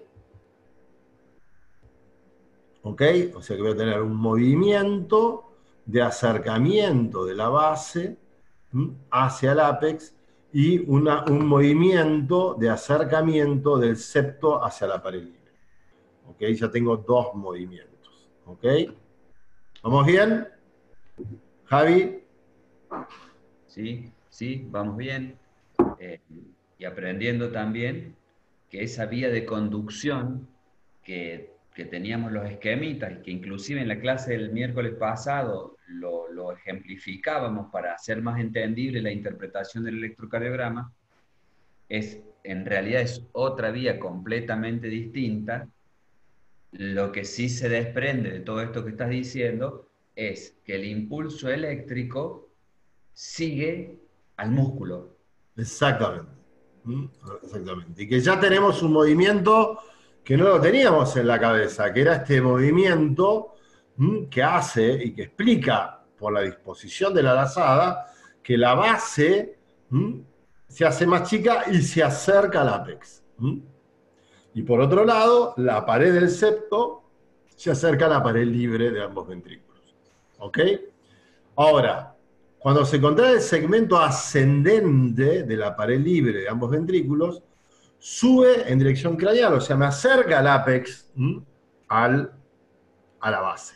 ¿Ok? O sea que voy a tener un movimiento de acercamiento de la base hacia el ápex y un movimiento de acercamiento del septo hacia la pared libre. ¿Ok? Ya tengo dos movimientos. ¿Ok? ¿Vamos bien? Javi. Sí, sí, vamos bien. Eh, y aprendiendo también que esa vía de conducción que teníamos los esquemitas y que inclusive en la clase del miércoles pasado lo ejemplificábamos para hacer más entendible la interpretación del electrocardiograma, en realidad es otra vía completamente distinta. Lo que sí se desprende de todo esto que estás diciendo es que el impulso eléctrico sigue al músculo. Exactamente. Exactamente. Y que ya tenemos un movimiento que no lo teníamos en la cabeza, que era este movimiento que hace y que explica por la disposición de la lazada que la base se hace más chica y se acerca al ápex. Y por otro lado, la pared del septo se acerca a la pared libre de ambos ventrículos. ¿Ok? Ahora, cuando se contrae el segmento ascendente de la pared libre de ambos ventrículos, sube en dirección craneal, o sea, me acerca al ápex a la base.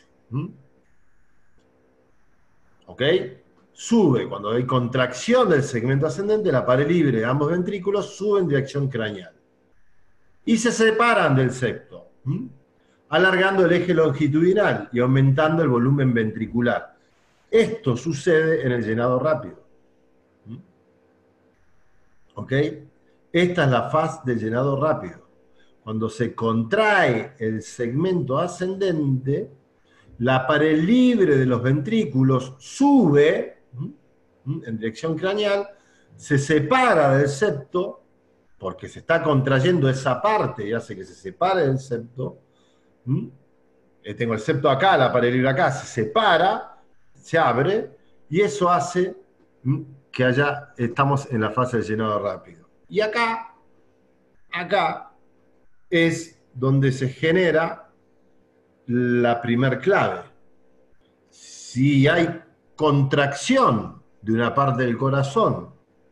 ¿Ok? Sube, cuando hay contracción del segmento ascendente, la pared libre de ambos ventrículos sube en dirección craneal. Y se separan del septo, alargando el eje longitudinal y aumentando el volumen ventricular. Esto sucede en el llenado rápido. ¿Ok? Esta es la faz del llenado rápido. Cuando se contrae el segmento ascendente, la pared libre de los ventrículos sube en dirección craneal, se separa del septo, porque se está contrayendo esa parte y hace que se separe del septo. Tengo el septo acá, la pared libre acá, se separa, se abre, y eso hace que estamos en la fase de llenado rápido. Y acá es donde se genera la primer clave. Si hay contracción de una parte del corazón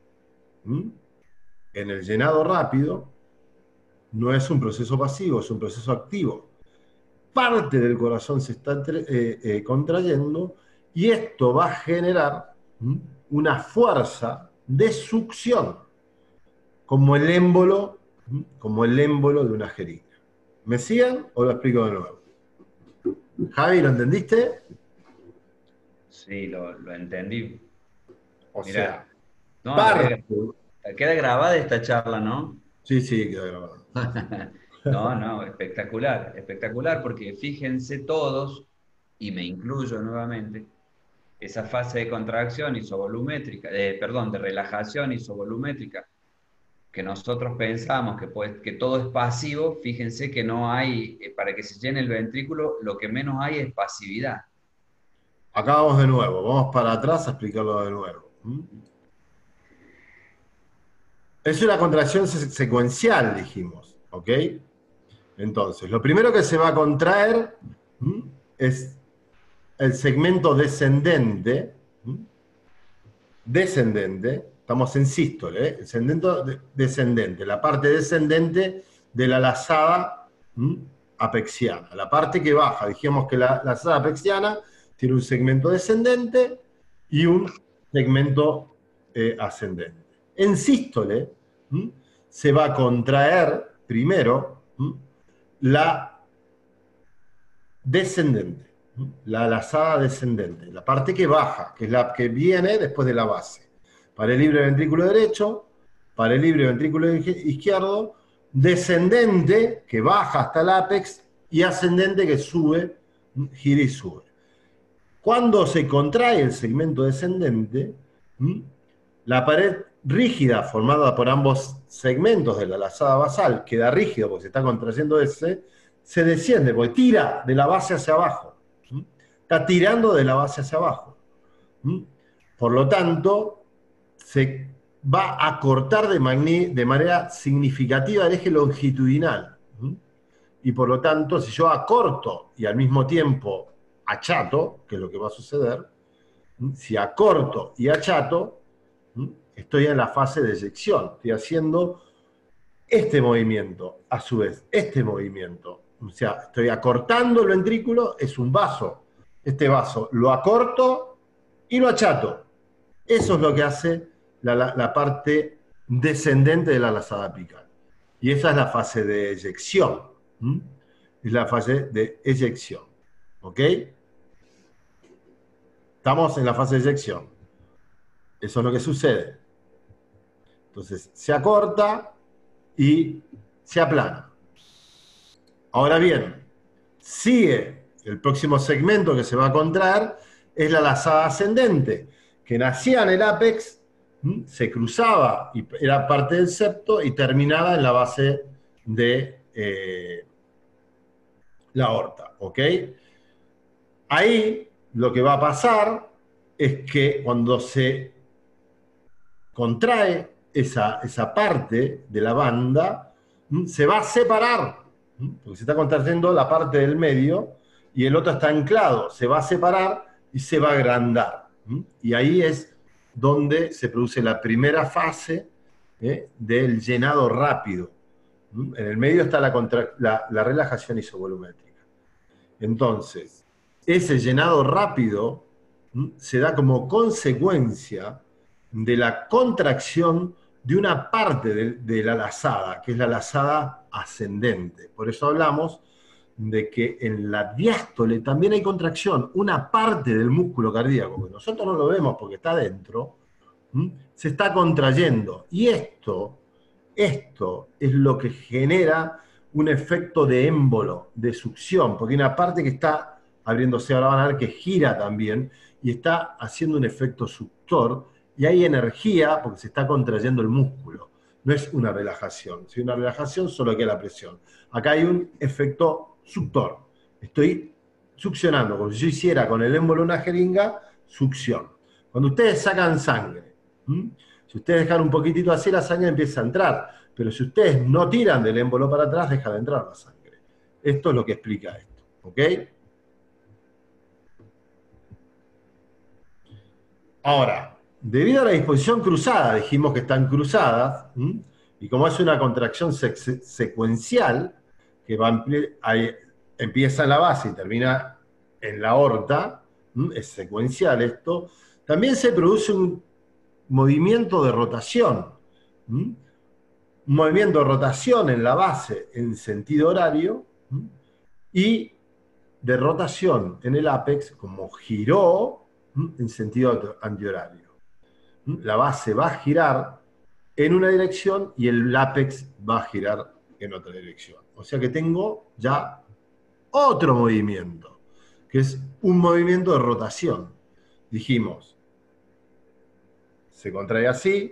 en el llenado rápido, no es un proceso pasivo, es un proceso activo. Parte del corazón se está contrayendo y esto va a generar una fuerza de succión, como el émbolo de una jeringa. ¿Me siguen o lo explico de nuevo? Javi, ¿lo entendiste? Sí, lo entendí. O Mira, sea, no, parte. queda grabada esta charla, ¿no? Sí, sí, queda grabado. No, no, espectacular, espectacular, porque fíjense todos, y me incluyo nuevamente, esa fase de contracción isovolumétrica, perdón, de relajación isovolumétrica, que nosotros pensamos que todo es pasivo, fíjense que no hay, para que se llene el ventrículo, lo que menos hay es pasividad. Acá vamos de nuevo, vamos para atrás a explicarlo de nuevo. Es una contracción secuencial, dijimos, ¿ok? Entonces, lo primero que se va a contraer es el segmento descendente, estamos en sístole, el segmento descendente, la parte descendente de la lazada apexiana. La parte que baja, dijimos que la lazada apexiana tiene un segmento descendente y un segmento ascendente. En sístole se va a contraer primero la descendente, la lazada descendente, la parte que baja, que es la que viene después de la base. Pared libre ventrículo derecho, pared libre ventrículo izquierdo, descendente que baja hasta el ápex y ascendente que sube, gira y sube. Cuando se contrae el segmento descendente, la pared rígida formada por ambos segmentos de la lazada basal queda rígida porque se está contrayendo ese, se desciende, porque tira de la base hacia abajo. Está tirando de la base hacia abajo. Por lo tanto, se va a cortar de manera significativa el eje longitudinal. Y por lo tanto, si yo acorto y al mismo tiempo achato, que es lo que va a suceder, si acorto y achato, estoy en la fase de eyección. Estoy haciendo este movimiento, a su vez, este movimiento. O sea, estoy acortando el ventrículo, es un vaso. Este vaso lo acorto y lo achato. Eso es lo que hace la parte descendente de la lazada apical. Y esa es la fase de eyección. Es la fase de eyección. ¿Ok? Estamos en la fase de eyección. Eso es lo que sucede. Entonces, se acorta y se aplana. Ahora bien, sigue el próximo segmento que se va a contraer, es la lazada ascendente, que nacía en el ápex, se cruzaba y era parte del septo y terminaba en la base de la aorta. ¿Ok? Ahí lo que va a pasar es que cuando se contrae esa parte de la banda, se va a separar, porque se está contrayendo la parte del medio y el otro está anclado, se va a separar y se va a agrandar. Y ahí es donde se produce la primera fase del llenado rápido. En el medio está la relajación isovolumétrica. Entonces, ese llenado rápido se da como consecuencia de la contracción de una parte de la lazada, que es la lazada ascendente. Por eso hablamos de que en la diástole también hay contracción. Una parte del músculo cardíaco, que nosotros no lo vemos porque está adentro, se está contrayendo. Y esto es lo que genera un efecto de émbolo, de succión, porque hay una parte que está abriéndose, ahora van a ver que gira también, y está haciendo un efecto suctor, y hay energía porque se está contrayendo el músculo. No es una relajación. Si una relajación, solo queda la presión. Acá hay un efecto suctor. Estoy succionando, como si yo hiciera con el émbolo una jeringa, succión. Cuando ustedes sacan sangre, si ustedes dejan un poquitito así, la sangre empieza a entrar. Pero si ustedes no tiran del émbolo para atrás, deja de entrar la sangre. Esto es lo que explica esto. ¿Ok? Ahora, debido a la disposición cruzada, dijimos que están cruzadas, y como es una contracción secuencial, que empieza en la base y termina en la aorta, es secuencial esto, también se produce un movimiento de rotación. Un movimiento de rotación en la base en sentido horario y de rotación en el ápex como giró en sentido antihorario. La base va a girar en una dirección y el ápex va a girar en otra dirección. O sea que tengo ya otro movimiento, que es un movimiento de rotación. Dijimos, se contrae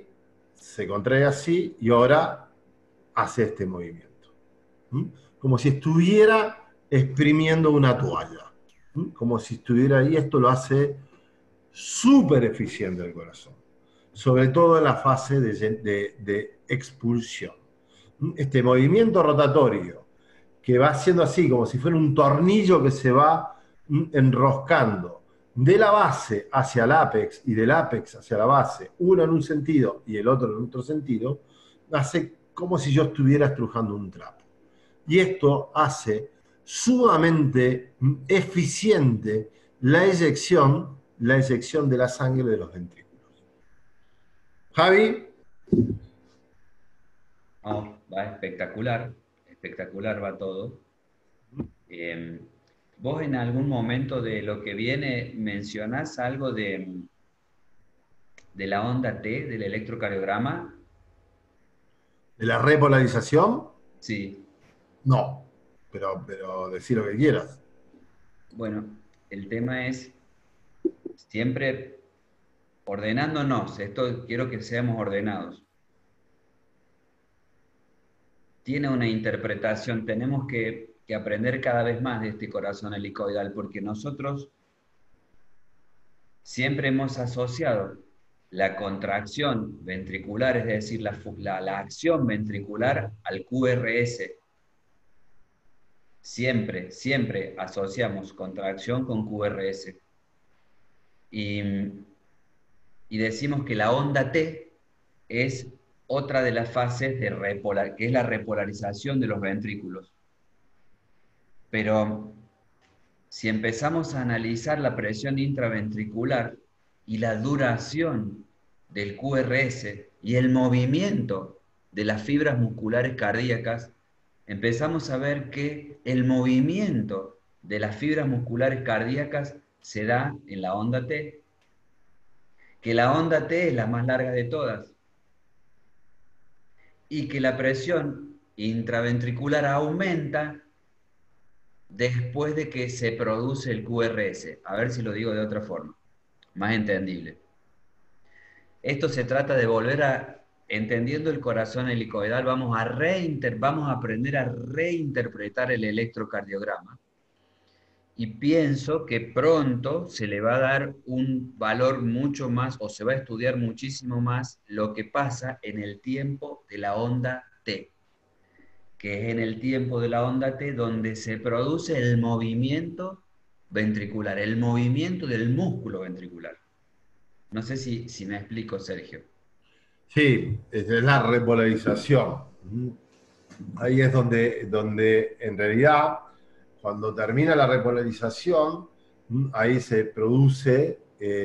así y ahora hace este movimiento. Como si estuviera exprimiendo una toalla. Como si estuviera ahí, esto lo hace súper eficiente el corazón. Sobre todo en la fase de expulsión. Este movimiento rotatorio que va haciendo así, como si fuera un tornillo que se va enroscando de la base hacia el ápex y del ápex hacia la base, uno en un sentido y el otro en otro sentido, hace como si yo estuviera estrujando un trapo. Y esto hace sumamente eficiente la eyección de la sangre de los ventrículos. Javi. Oh, va espectacular, espectacular va todo. Vos en algún momento de lo que viene mencionás algo de la onda T, del electrocardiograma. ¿De la repolarización? Sí, No, pero decir lo que quieras. bueno, el tema es siempre ordenándonos, esto quiero que seamos ordenados. Tiene una interpretación, tenemos que que aprender cada vez más de este corazón helicoidal, porque nosotros siempre hemos asociado la contracción ventricular, es decir, la acción ventricular al QRS. Siempre, siempre asociamos contracción con QRS. Y, y decimos que la onda T es otra de las fases que es la repolarización de los ventrículos. Pero si empezamos a analizar la presión intraventricular y la duración del QRS y el movimiento de las fibras musculares cardíacas, empezamos a ver que el movimiento de las fibras musculares cardíacas se da en la onda T, que la onda T es la más larga de todas y que la presión intraventricular aumenta después de que se produce el QRS. A ver si lo digo de otra forma, más entendible. Esto se trata de volver a, entendiendo el corazón helicoidal, vamos a aprender a reinterpretar el electrocardiograma. Y pienso que pronto se le va a dar un valor mucho más, o se va a estudiar muchísimo más lo que pasa en el tiempo de la onda T, que es en el tiempo de la onda T donde se produce el movimiento ventricular, el movimiento del músculo ventricular. No sé si me explico, Sergio. Sí, es la repolarización. Ahí es donde en realidad, cuando termina la repolarización, ahí se produce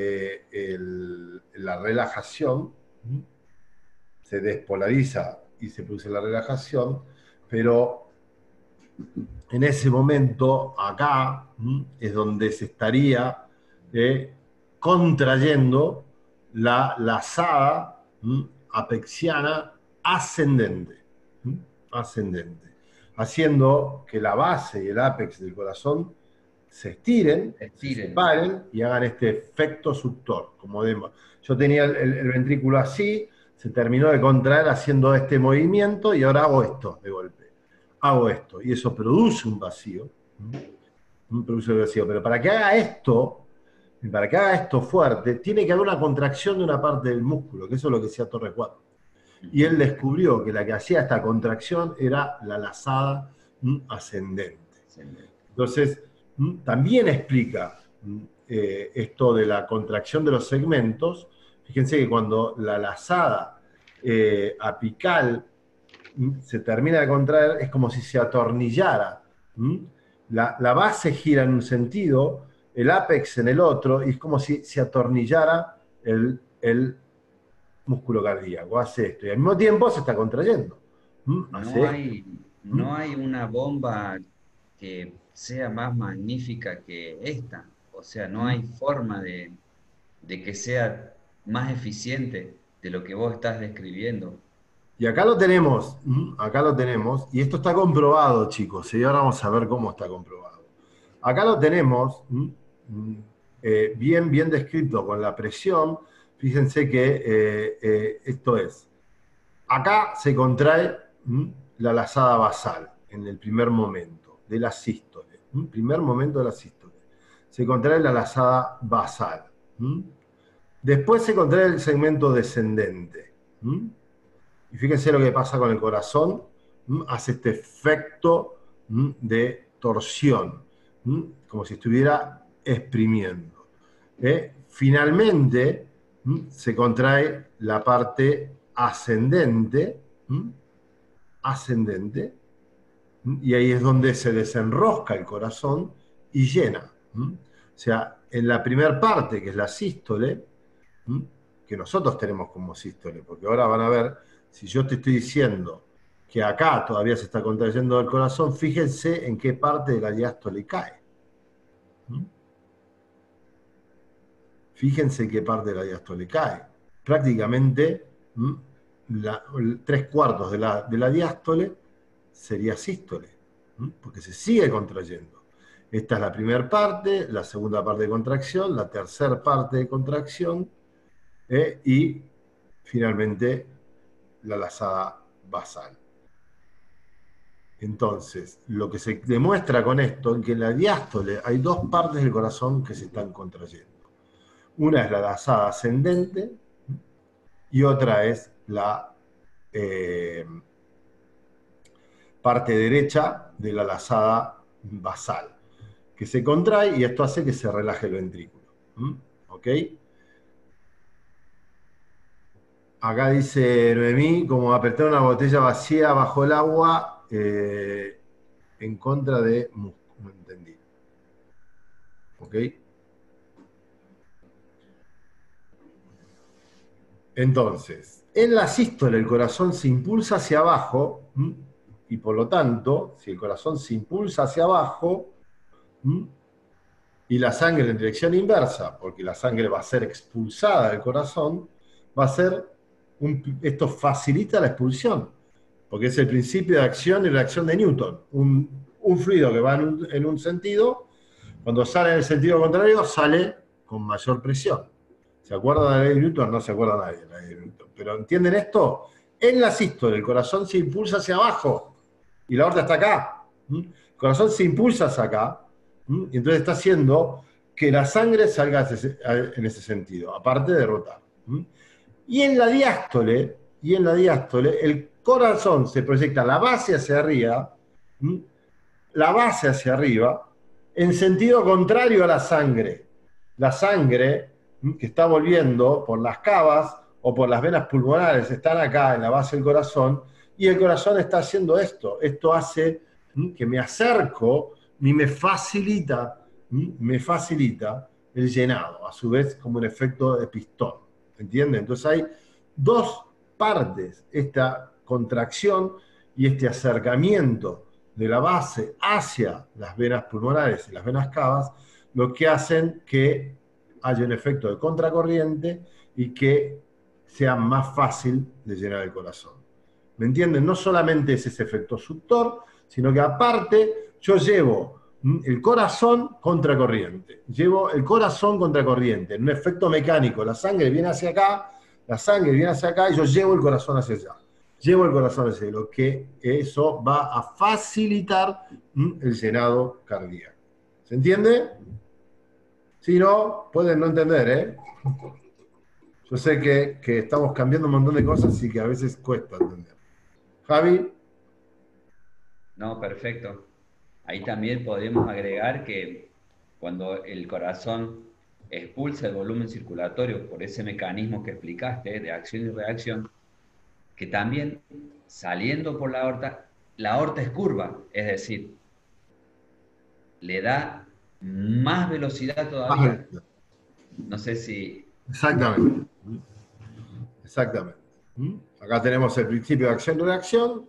la relajación, se despolariza y se produce la relajación, pero en ese momento, acá, es donde se estaría contrayendo la lazada apexiana ascendente, ascendente, haciendo que la base y el ápex del corazón se estiren, se separen y hagan este efecto suctor. Como yo tenía el ventrículo así, se terminó de contraer haciendo este movimiento y ahora hago esto de golpe. Hago esto y eso produce un vacío. Produce un vacío. Pero para que haga esto fuerte, tiene que haber una contracción de una parte del músculo, que eso es lo que hacía Torres 4. Y él descubrió que la que hacía esta contracción era la lazada ascendente. Entonces, también explica esto de la contracción de los segmentos. Fíjense que cuando la lazada apical se termina de contraer, es como si se atornillara. La base gira en un sentido, el ápex en el otro, y es como si se atornillara el músculo cardíaco. Hace esto, y al mismo tiempo se está contrayendo. No hay una bomba que sea más magnífica que esta. O sea, no hay forma de que sea más eficiente de lo que vos estás describiendo. Y acá lo tenemos, y esto está comprobado, chicos, y ahora vamos a ver cómo está comprobado. Acá lo tenemos bien descrito con la presión. Fíjense que esto es, acá se contrae la lazada basal en el primer momento de la sístole. Primer momento de la sístole. Se contrae la lazada basal. Después se contrae el segmento descendente. Y fíjense lo que pasa con el corazón. Hace este efecto de torsión, como si estuviera exprimiendo. Finalmente, se contrae la parte ascendente, y ahí es donde se desenrosca el corazón y llena. O sea, en la primera parte, que es la sístole, que nosotros tenemos como sístole, porque ahora van a ver, si yo te estoy diciendo que acá todavía se está contrayendo el corazón, fíjense en qué parte de la diástole cae. Fíjense en qué parte de la diástole cae. Prácticamente 3/4 de la diástole sería sístole, porque se sigue contrayendo. Esta es la primera parte, la segunda parte de contracción, la tercera parte de contracción, y finalmente la lazada basal. Entonces, lo que se demuestra con esto es que en la diástole hay dos partes del corazón que se están contrayendo. Una es la lazada ascendente y otra es la parte derecha de la lazada basal, que se contrae y esto hace que se relaje el ventrículo. ¿Ok? Acá dice Noemí, como apretar una botella vacía bajo el agua en contra de... No entendí. ¿Ok? Entonces, en la sístole el corazón se impulsa hacia abajo y por lo tanto, si el corazón se impulsa hacia abajo y la sangre en dirección inversa, porque la sangre va a ser expulsada del corazón, va a ser, esto facilita la expulsión, porque es el principio de acción y reacción de Newton. Un fluido que va en un sentido, cuando sale en el sentido contrario, sale con mayor presión. ¿Se acuerdan de la ley de Newton? No se acuerda nadie de la ley de Newton. Pero ¿entienden esto? En la sístole el corazón se impulsa hacia abajo y la aorta está acá. El corazón se impulsa hacia acá y entonces está haciendo que la sangre salga en ese sentido, aparte de rotar. Y en la diástole, el corazón se proyecta la base hacia arriba, la base hacia arriba, en sentido contrario a la sangre. La sangre que está volviendo por las cavas o por las venas pulmonares están acá en la base del corazón y el corazón está haciendo esto. Esto hace que me acerco y me facilita el llenado, a su vez como un efecto de pistón. ¿Entienden? Entonces hay dos partes, esta contracción y este acercamiento de la base hacia las venas pulmonares y las venas cavas, lo que hacen que haya un efecto de contracorriente y que sea más fácil de llenar el corazón. ¿Me entienden? No solamente es ese efecto suctor, sino que aparte yo llevo el corazón contracorriente. Llevo el corazón contracorriente, en un efecto mecánico. La sangre viene hacia acá y yo llevo el corazón hacia allá. Llevo el corazón hacia allá, lo que eso va a facilitar el llenado cardíaco. ¿Se entiende? Si no, pueden no entender, ¿eh? Yo sé que estamos cambiando un montón de cosas y que a veces cuesta entender. Javi. No, perfecto. Ahí también podemos agregar que cuando el corazón expulsa el volumen circulatorio por ese mecanismo que explicaste de acción y reacción, que también saliendo por la aorta es curva, es decir, le da más velocidad todavía. No sé si... Exactamente. Exactamente. Acá tenemos el principio de acción y reacción.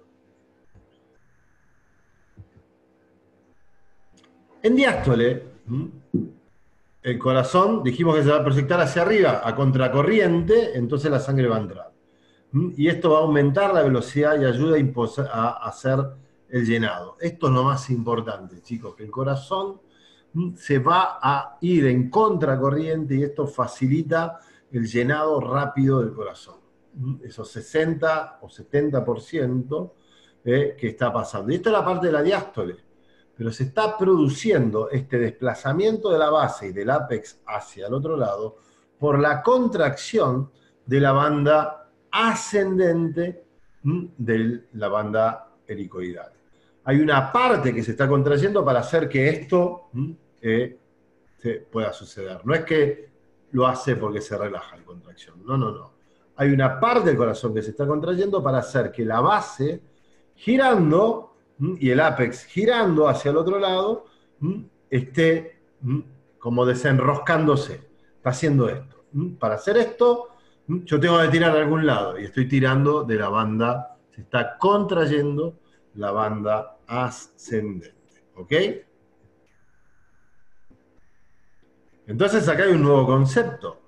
En diástole, el corazón, dijimos que se va a proyectar hacia arriba a contracorriente, entonces la sangre va a entrar. Y esto va a aumentar la velocidad y ayuda a hacer el llenado. Esto es lo más importante, chicos, que el corazón se va a ir en contracorriente y esto facilita el llenado rápido del corazón. Esos 60 o 70% que está pasando. Y esta es la parte de la diástole. Pero se está produciendo este desplazamiento de la base y del ápex hacia el otro lado por la contracción de la banda ascendente de la banda helicoidal. Hay una parte que se está contrayendo para hacer que esto pueda suceder. No es que lo hace porque se relaja la contracción. No, no, no. Hay una parte del corazón que se está contrayendo para hacer que la base, girando, y el ápex girando hacia el otro lado, esté como desenroscándose. Está haciendo esto. Para hacer esto, yo tengo que tirar a algún lado y estoy tirando de la banda, se está contrayendo la banda ascendente. ¿Ok? Entonces acá hay un nuevo concepto.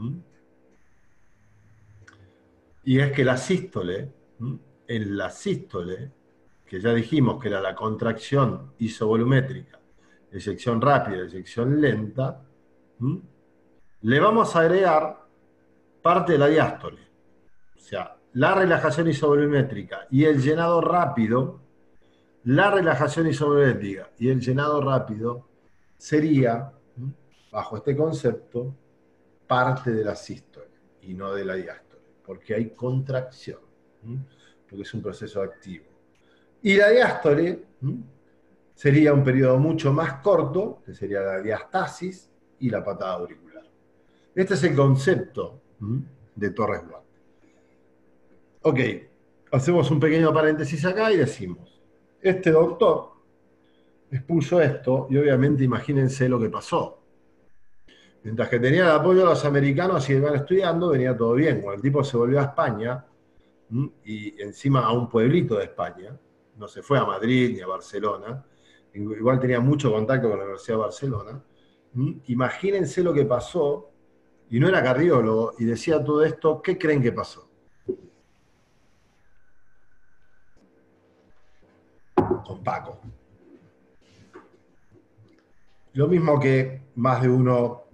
Y es que la sístole, en la sístole, que ya dijimos que era la contracción isovolumétrica, eyección rápida, eyección lenta, le vamos a agregar parte de la diástole. O sea, la relajación isovolumétrica y el llenado rápido la relajación isométrica y el llenado rápido sería, bajo este concepto, parte de la sístole y no de la diástole, porque hay contracción, porque es un proceso activo. Y la diástole sería un periodo mucho más corto, que sería la diastasis y la patada auricular. Este es el concepto de Torres-Watt. Ok, hacemos un pequeño paréntesis acá y decimos, este doctor expuso esto y obviamente imagínense lo que pasó. Mientras que tenía el apoyo de los americanos y iban estudiando, venía todo bien. Cuando el tipo se volvió a España, y encima a un pueblito de España, no se fue a Madrid ni a Barcelona, igual tenía mucho contacto con la Universidad de Barcelona, imagínense lo que pasó, y no era cardiólogo, y decía todo esto, ¿qué creen que pasó? Con Paco. Lo mismo que más de uno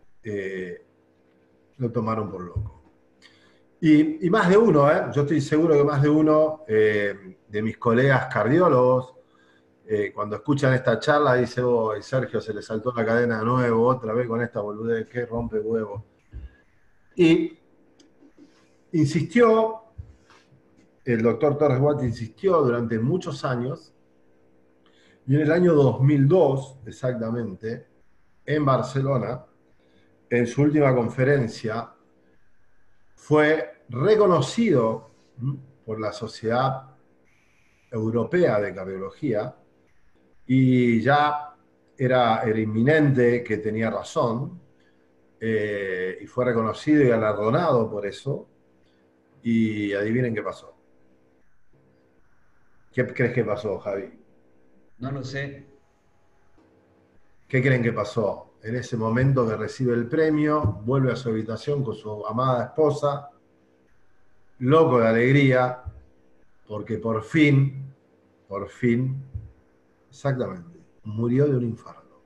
lo tomaron por loco. Y más de uno, yo estoy seguro que más de uno de mis colegas cardiólogos, cuando escuchan esta charla, dice, oh, Sergio se le saltó la cadena de nuevo, otra vez con esta boludez, que rompe huevo. Y insistió, el doctor Torres-Watt insistió durante muchos años, y en el año 2002, exactamente, en Barcelona, en su última conferencia, fue reconocido por la Sociedad Europea de Cardiología y ya era inminente que tenía razón y fue reconocido y galardonado por eso. Y adivinen qué pasó. ¿Qué crees que pasó, Javi? No lo sé. ¿Qué creen que pasó? En ese momento que recibe el premio, vuelve a su habitación con su amada esposa, loco de alegría, porque por fin, exactamente, murió de un infarto.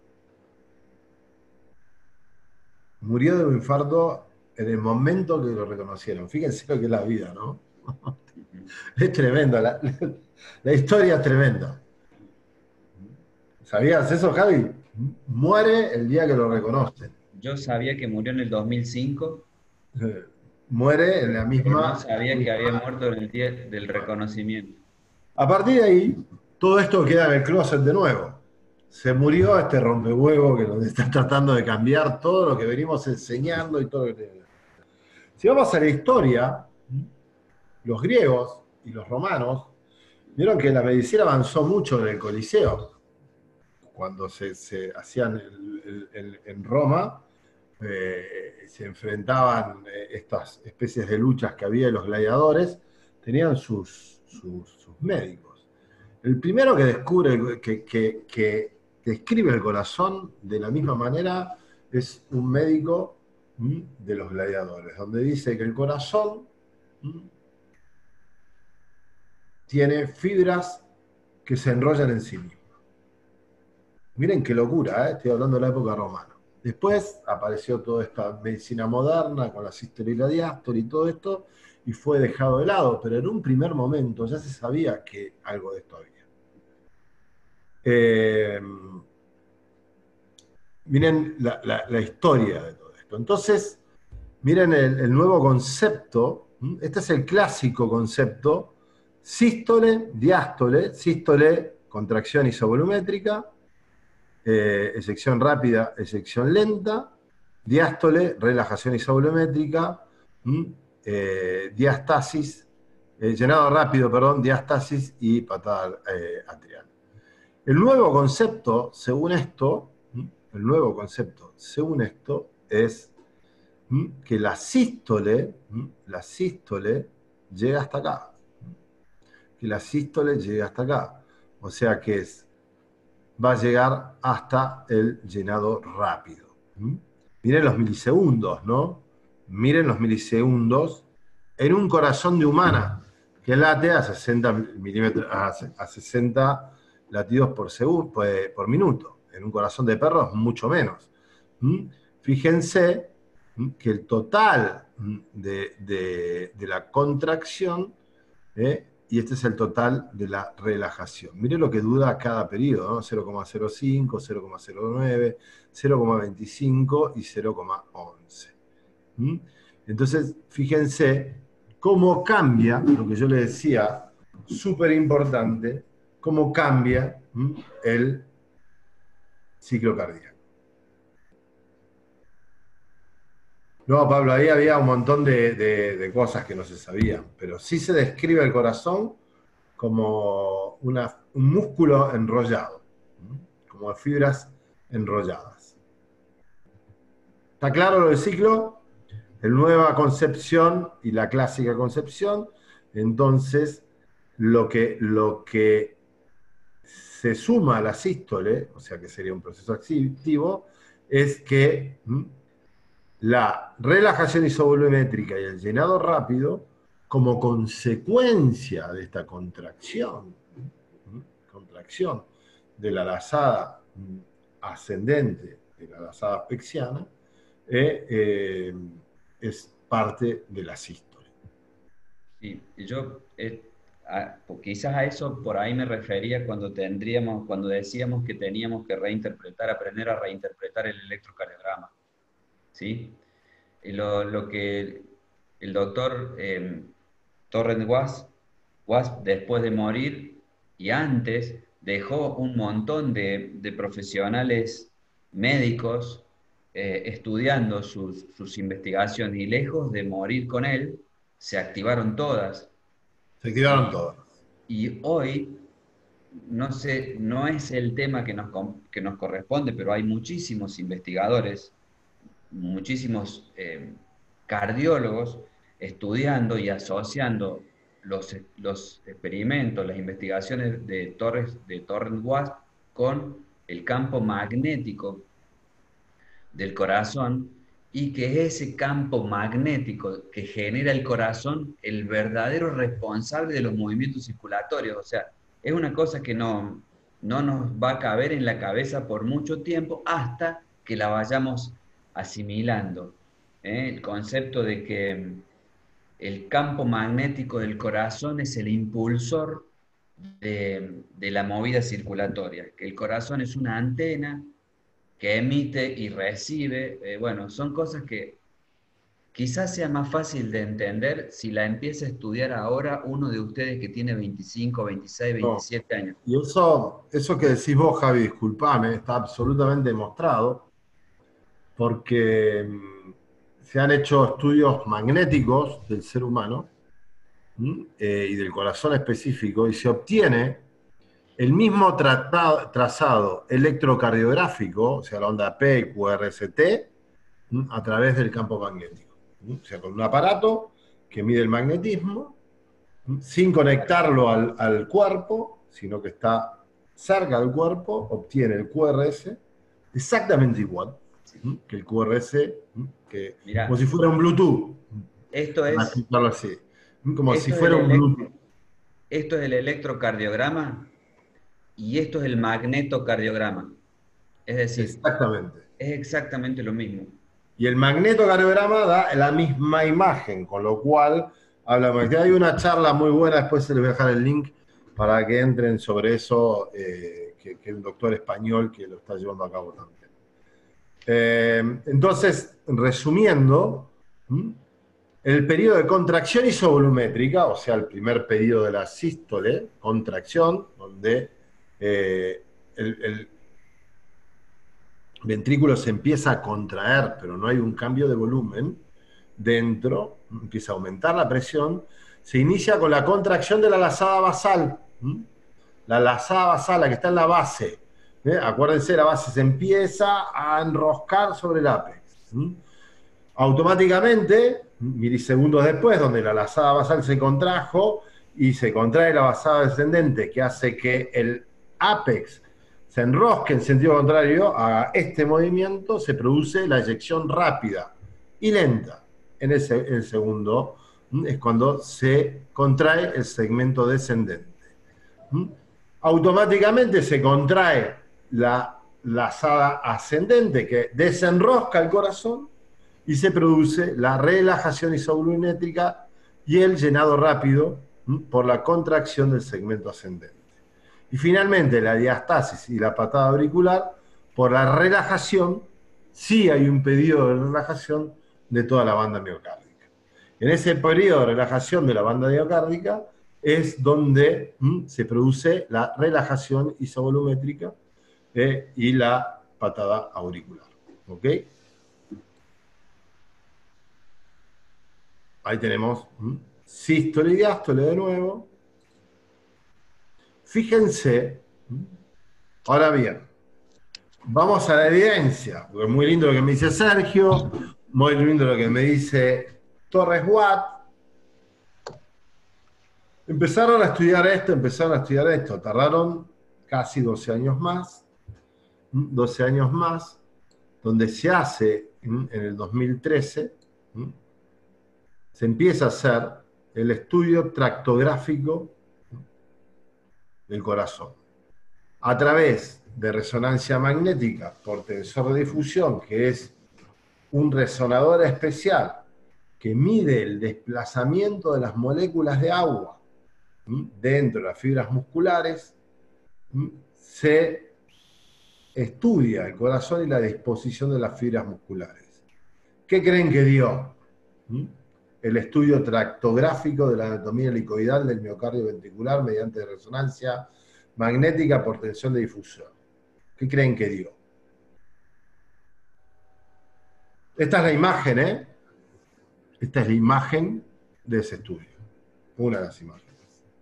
Murió de un infarto en el momento que lo reconocieron. Fíjense lo que es la vida, ¿no? Es tremendo, la historia es tremenda. ¿Sabías eso, Javi? Muere el día que lo reconocen. Yo sabía que murió en el 2005, Muere en la pero no misma... sabía que había muerto en el día del reconocimiento. A partir de ahí, todo esto queda en el closet de nuevo. Se murió este rompehuevo que nos está tratando de cambiar todo lo que venimos enseñando y todo lo que... Si vamos a la historia, los griegos y los romanos vieron que la medicina avanzó mucho en el Coliseo. Cuando se hacían en Roma, se enfrentaban estas especies de luchas que había de los gladiadores, tenían sus médicos. El primero que descubre, que describe el corazón de la misma manera es un médico de los gladiadores, donde dice que el corazón tiene fibras que se enrollan en sí mismo. Miren qué locura, estoy hablando de la época romana. Después apareció toda esta medicina moderna con la sístole y la diástole y todo esto, y fue dejado de lado, pero en un primer momento ya se sabía que algo de esto había. Miren la historia de todo esto. Entonces, miren el nuevo concepto, este es el clásico concepto, sístole, diástole, sístole, contracción isovolumétrica, eyección rápida, eyección lenta, diástole, relajación isovolumétrica, diastasis, llenado rápido, perdón, diastasis y patada atrial. El nuevo concepto, según esto, es que la sístole llega hasta acá. Que la sístole llega hasta acá. O sea que va a llegar hasta el llenado rápido. Miren los milisegundos, ¿no? Miren los milisegundos en un corazón de humana que late a 60 milímetros, a 60 latidos por segundo, por minuto. En un corazón de perro es mucho menos. Fíjense que el total de la contracción y este es el total de la relajación. Mire lo que dura cada periodo, ¿no? 0,05, 0,09, 0,25 y 0,11. ¿Mm? Entonces, fíjense cómo cambia, lo que yo les decía, súper importante, cómo cambia el ciclo cardíaco. No, Pablo, ahí había un montón de cosas que no se sabían, pero sí se describe el corazón como un músculo enrollado, como fibras enrolladas. ¿Está claro lo del ciclo? La nueva concepción y la clásica concepción. Entonces, lo que se suma a la sístole, o sea que sería un proceso activo, es que la relajación isovolumétrica y el llenado rápido, como consecuencia de esta contracción de la lazada ascendente, de la lazada apexiana, es parte de la sístole. Sí, yo quizás a eso por ahí me refería cuando decíamos que teníamos que aprender a reinterpretar el electrocardiograma, ¿sí? Y lo que el doctor Torrent Was, después de morir y antes, dejó un montón de profesionales médicos estudiando sus investigaciones, y lejos de morir con él, se activaron todas. Se activaron todas. Y hoy, no sé, no es el tema que nos corresponde, pero hay muchísimos investigadores, muchísimos cardiólogos estudiando y asociando los experimentos, las investigaciones de Torrent Wasp con el campo magnético del corazón, y que es ese campo magnético que genera el corazón el verdadero responsable de los movimientos circulatorios. O sea, es una cosa que no nos va a caber en la cabeza por mucho tiempo hasta que la vayamos asimilando. El concepto de que el campo magnético del corazón es el impulsor de la movida circulatoria, que el corazón es una antena que emite y recibe. Bueno, son cosas que quizás sea más fácil de entender si la empieza a estudiar ahora uno de ustedes que tiene 25, 26, No. 27 años. Y eso que decís vos, Javi, disculpame, está absolutamente demostrado, porque se han hecho estudios magnéticos del ser humano y del corazón específico, y se obtiene el mismo trazado electrocardiográfico, o sea, la onda P, QRST, a través del campo magnético. O sea, con un aparato que mide el magnetismo, sin conectarlo al cuerpo, sino que está cerca del cuerpo, obtiene el QRS exactamente igual que el QRS, Mirá, como si fuera un Bluetooth, esto para es, explicarlo así, como si esto es fuera un Bluetooth. esto es el electrocardiograma y esto es el magnetocardiograma. Es decir, Exactamente. es exactamente lo mismo. Y el magnetocardiograma da la misma imagen, con lo cual hablamos. Hay una charla muy buena, después se les voy a dejar el link para que entren sobre eso, que es un doctor español que lo está llevando a cabo también. Entonces, resumiendo, el periodo de contracción isovolumétrica, o sea, el primer periodo de la sístole, contracción, donde el ventrículo se empieza a contraer, pero no hay un cambio de volumen dentro, empieza a aumentar la presión, se inicia con la contracción de la lazada basal. La lazada basal, la que está en la base. Acuérdense, la base se empieza a enroscar sobre el ápex. Automáticamente, milisegundos después, donde la lazada basal se contrajo y se contrae la basada descendente, que hace que el ápex se enrosque en sentido contrario a este movimiento, se produce la eyección rápida y lenta. En el segundo es cuando se contrae el segmento descendente. Automáticamente se contrae la lazada ascendente, que desenrosca el corazón, y se produce la relajación isovolumétrica y el llenado rápido por la contracción del segmento ascendente. Y finalmente la diastasis y la patada auricular por la relajación, sí hay un periodo de relajación de toda la banda miocárdica. En ese periodo de relajación de la banda miocárdica es donde se produce la relajación isovolumétrica y la patada auricular. ¿Ok? Ahí tenemos sístole y diástole de nuevo. Fíjense, ahora bien, vamos a la evidencia, porque es muy lindo lo que me dice Sergio, muy lindo lo que me dice Torres Watt. Empezaron a estudiar esto, tardaron casi 12 años más, donde se hace en el 2013, se empieza a hacer el estudio tractográfico del corazón a través de resonancia magnética por tensor de difusión, que es un resonador especial que mide el desplazamiento de las moléculas de agua dentro de las fibras musculares. Se estudia el corazón y la disposición de las fibras musculares. ¿Qué creen que dio? El estudio tractográfico de la anatomía helicoidal del miocardio ventricular mediante resonancia magnética por tensión de difusión. ¿Qué creen que dio? Esta es la imagen, ¿eh? Esta es la imagen de ese estudio. Una de las imágenes.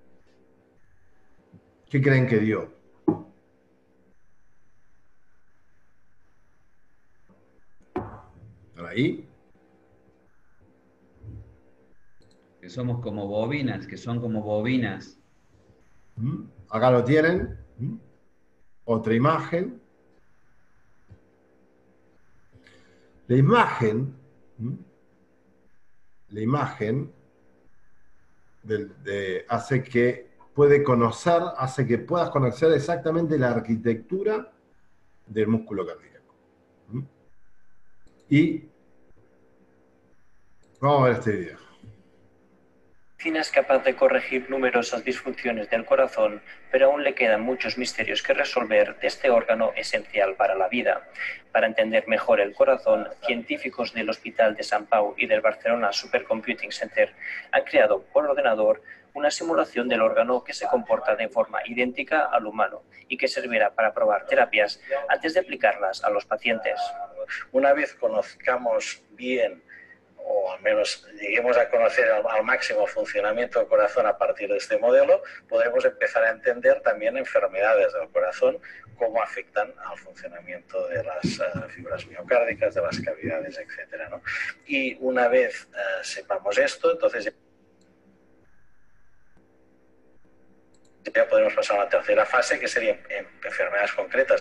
¿Qué creen que dio? ¿Están ahí? Que somos como bobinas, que son como bobinas. Acá lo tienen. Otra imagen. La imagen hace que puedas conocer exactamente la arquitectura del músculo cardíaco. Y vamos a ver este video. La medicina es capaz de corregir numerosas disfunciones del corazón, pero aún le quedan muchos misterios que resolver de este órgano esencial para la vida. Para entender mejor el corazón, científicos del Hospital de Sant Pau y del Barcelona Supercomputing Center han creado por ordenador una simulación del órgano que se comporta de forma idéntica al humano y que servirá para probar terapias antes de aplicarlas a los pacientes. Una vez conozcamos bien, o al menos lleguemos a conocer al máximo el funcionamiento del corazón a partir de este modelo, podremos empezar a entender también enfermedades del corazón, cómo afectan al funcionamiento de las fibras miocárdicas, de las cavidades, etc., ¿no? Y una vez sepamos esto, entonces ya podemos pasar a la tercera fase, que sería en enfermedades concretas,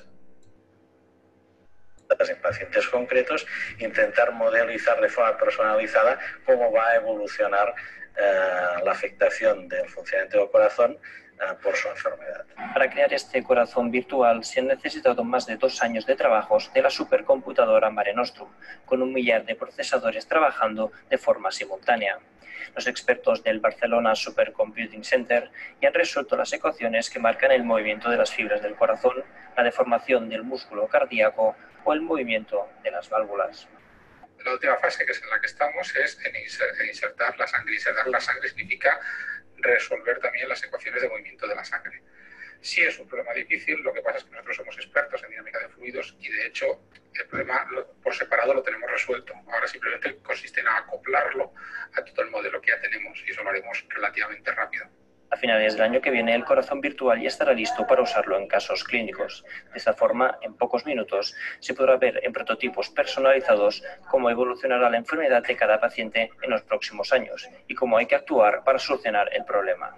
en pacientes concretos, intentar modelizar de forma personalizada cómo va a evolucionar la afectación del funcionamiento del corazón por su enfermedad. Para crear este corazón virtual se han necesitado más de 2 años de trabajos de la supercomputadora Mare Nostrum, con 1 millar de procesadores trabajando de forma simultánea. Los expertos del Barcelona Supercomputing Center ya han resuelto las ecuaciones que marcan el movimiento de las fibras del corazón, la deformación del músculo cardíaco o el movimiento de las válvulas. La última fase, que es en la que estamos, es en insertar la sangre. Insertar la sangre significa resolver también las ecuaciones de movimiento de la sangre. Sí es un problema difícil, lo que pasa es que nosotros somos expertos en dinámica de fluidos y de hecho el problema por separado lo tenemos resuelto. Ahora simplemente consiste en acoplarlo a todo el modelo que ya tenemos y eso lo haremos relativamente rápido. A finales del año que viene, el corazón virtual ya estará listo para usarlo en casos clínicos. De esta forma, en pocos minutos, se podrá ver en prototipos personalizados cómo evolucionará la enfermedad de cada paciente en los próximos años y cómo hay que actuar para solucionar el problema.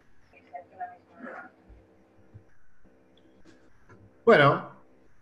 Bueno,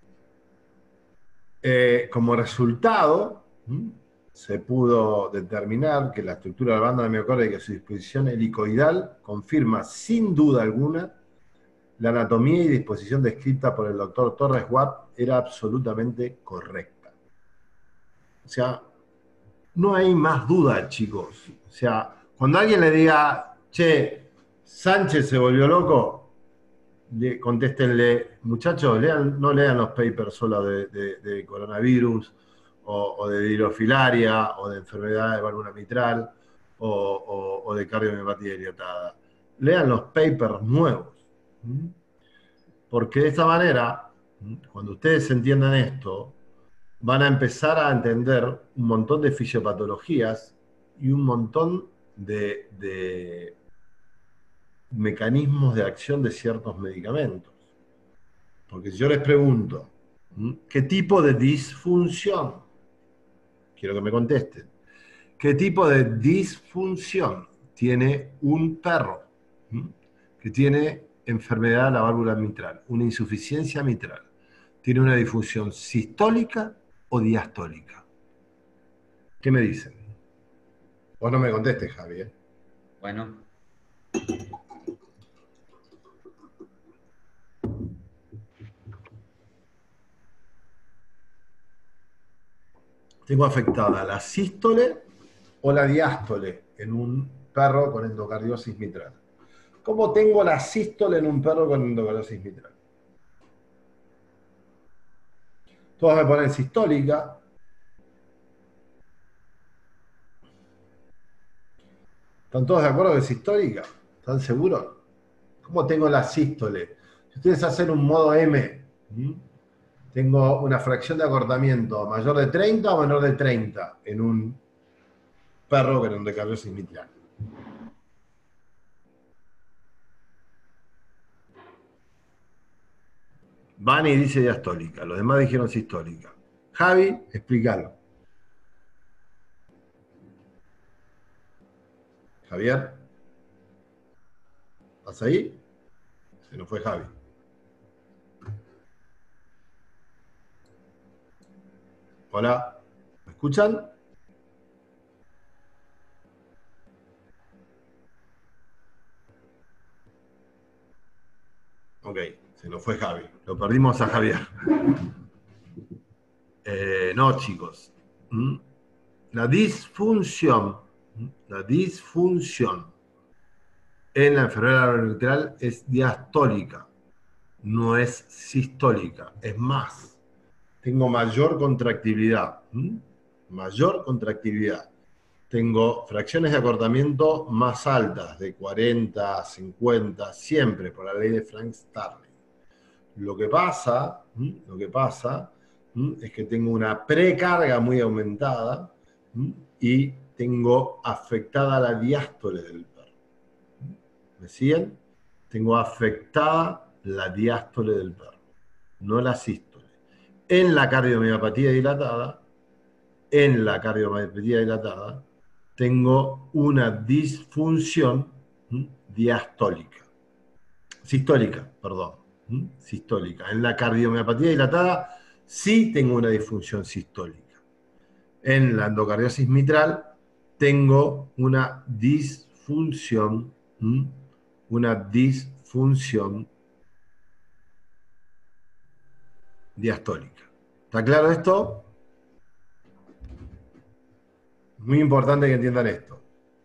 como resultado, se pudo determinar que la estructura de la banda miocárdica y su disposición helicoidal confirma sin duda alguna la anatomía y disposición descrita por el doctor Torres Watt era absolutamente correcta. O sea, no hay más duda, chicos. O sea, cuando alguien le diga, che, Sánchez se volvió loco. Contéstenle, muchachos, no lean los papers solo de coronavirus o de hidrofilaria o de enfermedad de válvula mitral o de cardiomiopatía dilatada. Lean los papers nuevos. Porque de esta manera, cuando ustedes entiendan esto, van a empezar a entender un montón de fisiopatologías y un montón de mecanismos de acción de ciertos medicamentos. Porque si yo les pregunto, ¿qué tipo de disfunción? Quiero que me contesten. ¿Qué tipo de disfunción tiene un perro que tiene enfermedad de la válvula mitral, una insuficiencia mitral? ¿Tiene una disfunción sistólica o diastólica? ¿Qué me dicen? Vos no me contestes, Javi. Bueno, Tengo afectada la sístole o la diástole en un perro con endocardiosis mitral. ¿Cómo tengo la sístole en un perro con endocardiosis mitral? Todos me ponen sistólica. ¿Están todos de acuerdo que es sistólica? ¿Están seguros? ¿Cómo tengo la sístole? Si ustedes hacen un modo M, tengo una fracción de acortamiento mayor de 30 o menor de 30 en un perro con endocardiosis mitral. Vani dice diastólica, los demás dijeron sistólica. Javi, explícalo. Javier, ¿estás ahí? Se nos fue Javi. Hola, ¿me escuchan? Ok, se nos fue Javi. Lo perdimos a Javier. No, chicos. La disfunción en la enfermedad mitral es diastólica, no es sistólica. Es más, tengo mayor contractibilidad. Mayor contractibilidad. Tengo fracciones de acortamiento más altas, de 40, 50, siempre por la ley de Frank-Starling. Lo que pasa es que tengo una precarga muy aumentada y tengo afectada la diástole del perro. ¿Me siguen? Tengo afectada la diástole del perro, no la sístole. En la cardiomiopatía dilatada, tengo una disfunción diastólica. Sistólica, perdón. Sistólica. En la cardiomiopatía dilatada sí tengo una disfunción sistólica. En la endocardiosis mitral tengo una disfunción diastólica. ¿Está claro esto? Muy importante que entiendan esto.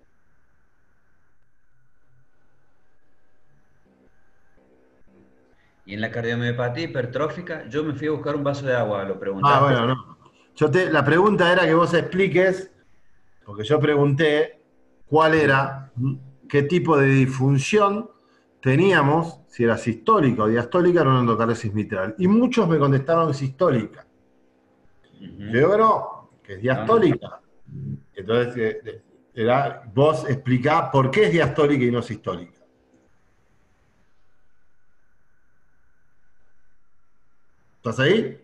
y en la cardiomiopatía hipertrófica, yo me fui a buscar un vaso de agua, lo preguntaste. Bueno, no. La pregunta era que vos expliques, porque yo pregunté cuál era, qué tipo de disfunción teníamos, si era sistólica o diastólica en una endocardiosis mitral. Y muchos me contestaron sistólica. Yo digo que no, que es diastólica. Entonces, vos explicá por qué es diastólica y no sistólica. ¿Estás ahí?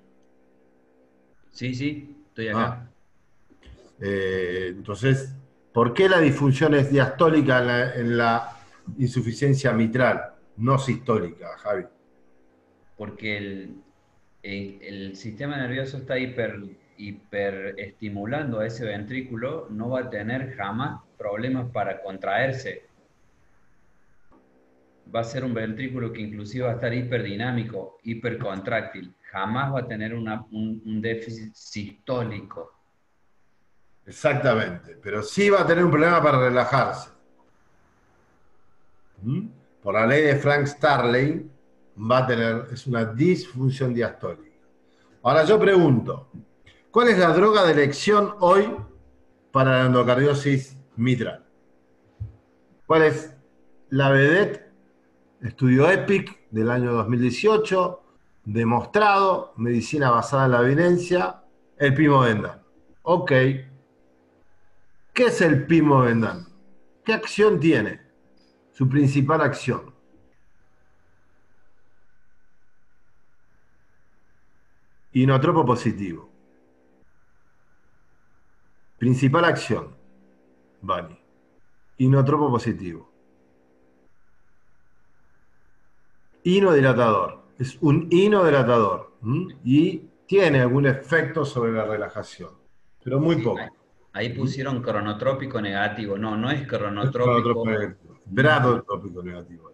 Sí, estoy acá. Entonces, ¿por qué la disfunción es diastólica en la insuficiencia mitral, no sistólica, Javi? Porque el sistema nervioso está hiperestimulando a ese ventrículo, no va a tener jamás problemas para contraerse. Va a ser un ventrículo que inclusive va a estar hiperdinámico, hipercontráctil. Jamás va a tener un déficit sistólico. Exactamente, pero sí va a tener un problema para relajarse. por la ley de Frank Starling, es una disfunción diastólica. Ahora yo pregunto, ¿cuál es la droga de elección hoy para la endocardiosis mitral? ¿Cuál es la vedette? Estudio EPIC del año 2018, demostrado, medicina basada en la evidencia, el pimobendan. Ok. ¿Qué es el pimobendan? ¿Qué acción tiene? Su principal acción. Inotropo positivo. Principal acción. Bani. Inotropo positivo. Inodilatador. Es un inodilatador. Y tiene algún efecto sobre la relajación. Pero muy poco. Ahí pusieron cronotrópico negativo. No, no es Es cronotrópico. bradotrópico negativo.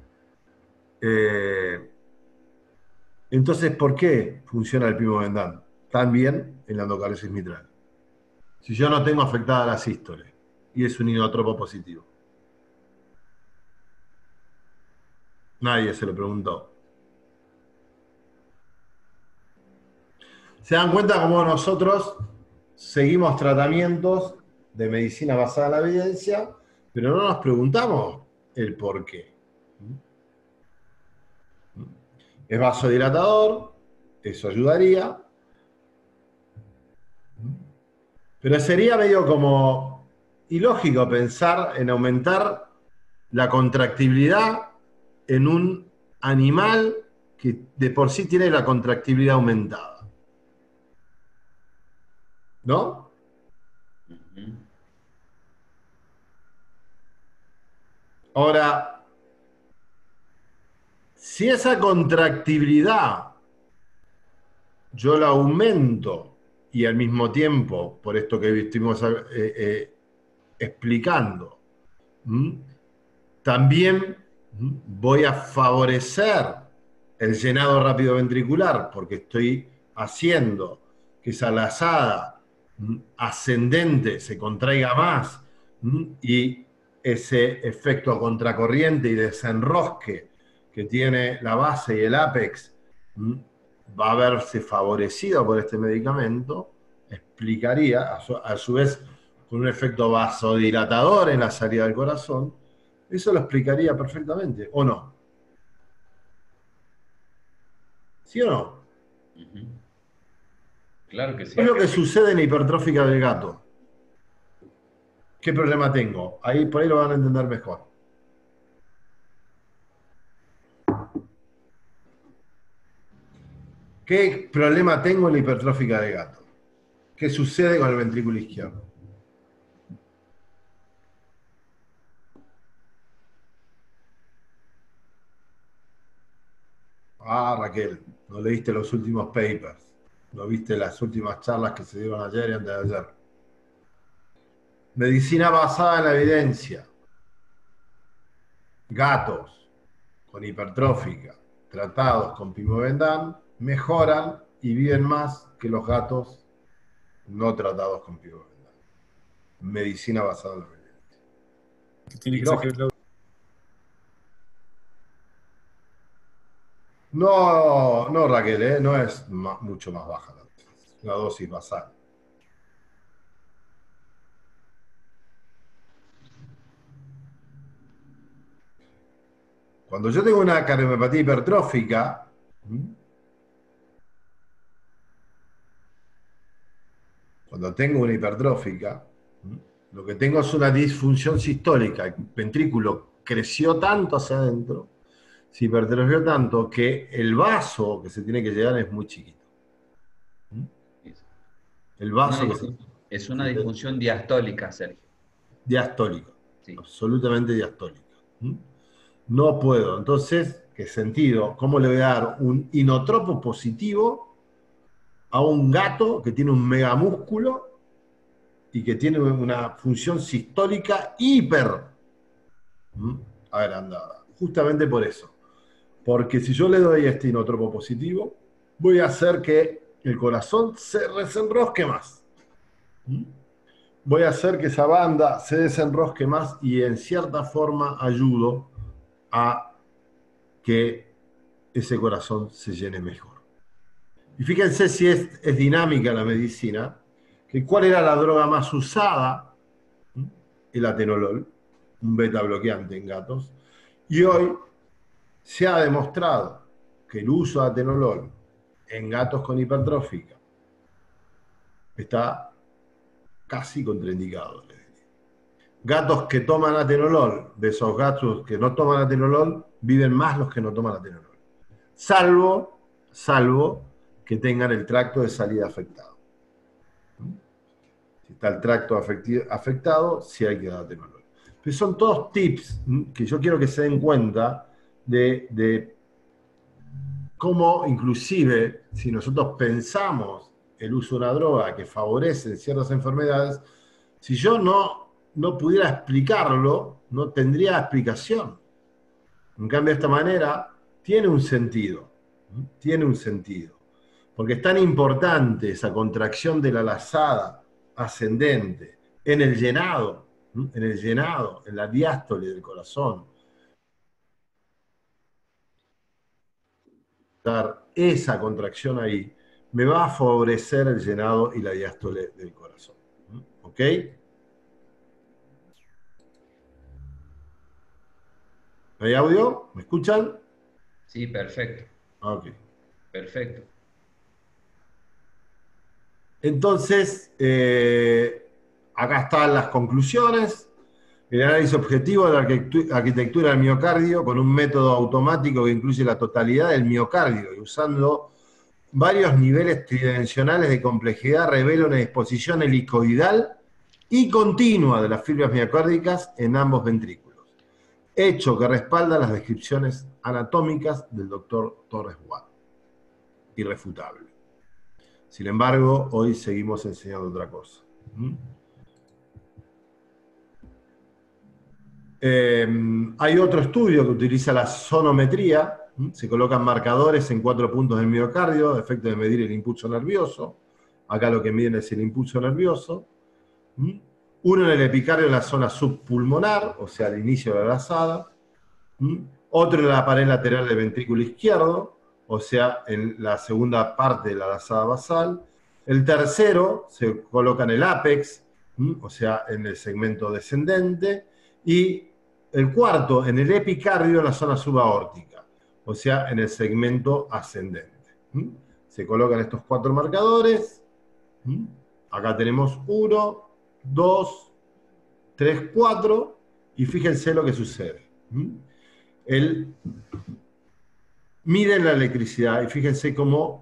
Entonces, ¿por qué funciona el pimobendan tan bien en la endocarditis mitral? Si yo no tengo afectada la sístole y es un inotropo positivo. Nadie se lo preguntó. ¿Se dan cuenta cómo nosotros seguimos tratamientos de medicina basada en la evidencia, pero no nos preguntamos el por qué? Es vasodilatador, eso ayudaría, pero sería medio como ilógico pensar en aumentar la contractibilidad en un animal que de por sí tiene la contractibilidad aumentada. ¿No? Ahora, si esa contractibilidad yo la aumento y al mismo tiempo, por esto que estuvimos explicando, también voy a favorecer el llenado rápido ventricular porque estoy haciendo que esa lazada ascendente se contraiga más y ese efecto contracorriente y desenrosque que tiene la base y el ápex va a verse favorecido por este medicamento, explicaría, a su vez, con un efecto vasodilatador en la salida del corazón, eso lo explicaría perfectamente, ¿o no? ¿Sí o no? Claro que sí. ¿Qué es lo que sucede en la hipertrófica del gato? ¿Qué problema tengo? Ahí, por ahí lo van a entender mejor. ¿Qué problema tengo en la hipertrófica del gato? ¿Qué sucede con el ventrículo izquierdo? Ah, Raquel, no leíste los últimos papers. No viste las últimas charlas que se dieron ayer y antes de ayer. Medicina basada en la evidencia. Gatos con hipertrófica tratados con pimobendan mejoran y viven más que los gatos no tratados con pimobendan. Medicina basada en la evidencia. Tiene que ser No, no, Raquel, no es mucho más baja la dosis basal. Cuando yo tengo una cardiomiopatía hipertrófica, cuando tengo una hipertrófica, lo que tengo es una disfunción sistólica. El ventrículo creció tanto hacia adentro, se hipertrofió tanto, que el vaso que se tiene que llegar es muy chiquito. El vaso es una disfunción diastólica, Sergio. Diastólica, sí. Absolutamente diastólica. No puedo. Entonces, ¿qué sentido? ¿Cómo le voy a dar un inotropo positivo a un gato que tiene un megamúsculo y que tiene una función sistólica hiper agrandada? Justamente por eso. Porque si yo le doy este inotropo positivo, voy a hacer que el corazón se desenrosque más. Voy a hacer que esa banda se desenrosque más y en cierta forma ayudo a que ese corazón se llene mejor. Y fíjense si es dinámica la medicina, que cuál era la droga más usada, el atenolol, un beta bloqueante en gatos, y hoy se ha demostrado que el uso de atenolol en gatos con hipertrófica está casi contraindicado. Gatos que toman atenolol, de esos gatos que no toman atenolol, viven más los que no toman atenolol. Salvo que tengan el tracto de salida afectado. Si está el tracto afectado, sí hay que dar atenolol. Pero son todos tips que yo quiero que se den cuenta de cómo, inclusive, si nosotros pensamos el uso de una droga que favorece ciertas enfermedades, si yo no pudiera explicarlo, no tendría explicación. En cambio, de esta manera, tiene un sentido. Tiene un sentido. Porque es tan importante esa contracción de la lazada ascendente en el llenado, en la diástole del corazón. Dar esa contracción ahí me va a favorecer el llenado y la diástole del corazón. ¿Ok? ¿Hay audio? ¿Me escuchan? Sí, perfecto. Ok. Perfecto. Entonces, acá están las conclusiones. El análisis objetivo de la arquitectura del miocardio con un método automático que incluye la totalidad del miocardio y usando varios niveles tridimensionales de complejidad revela una disposición helicoidal y continua de las fibras miocárdicas en ambos ventrículos, hecho que respalda las descripciones anatómicas del doctor Torres Watt. Irrefutable. Sin embargo, hoy seguimos enseñando otra cosa. Hay otro estudio que utiliza la sonometría. Se colocan marcadores en 4 puntos del miocardio, a efecto de medir el impulso nervioso. Acá lo que miden es el impulso nervioso. Uno en el epicardio en la zona subpulmonar, o sea, al inicio de la lazada. Otro en la pared lateral del ventrículo izquierdo, o sea, en la segunda parte de la lazada basal. El tercero se coloca en el ápex, o sea, en el segmento descendente. Y el cuarto en el epicardio en la zona subaórtica, o sea, en el segmento ascendente. Se colocan estos 4 marcadores. Acá tenemos 1, 2, 3, 4, y fíjense lo que sucede. Miden la electricidad y fíjense cómo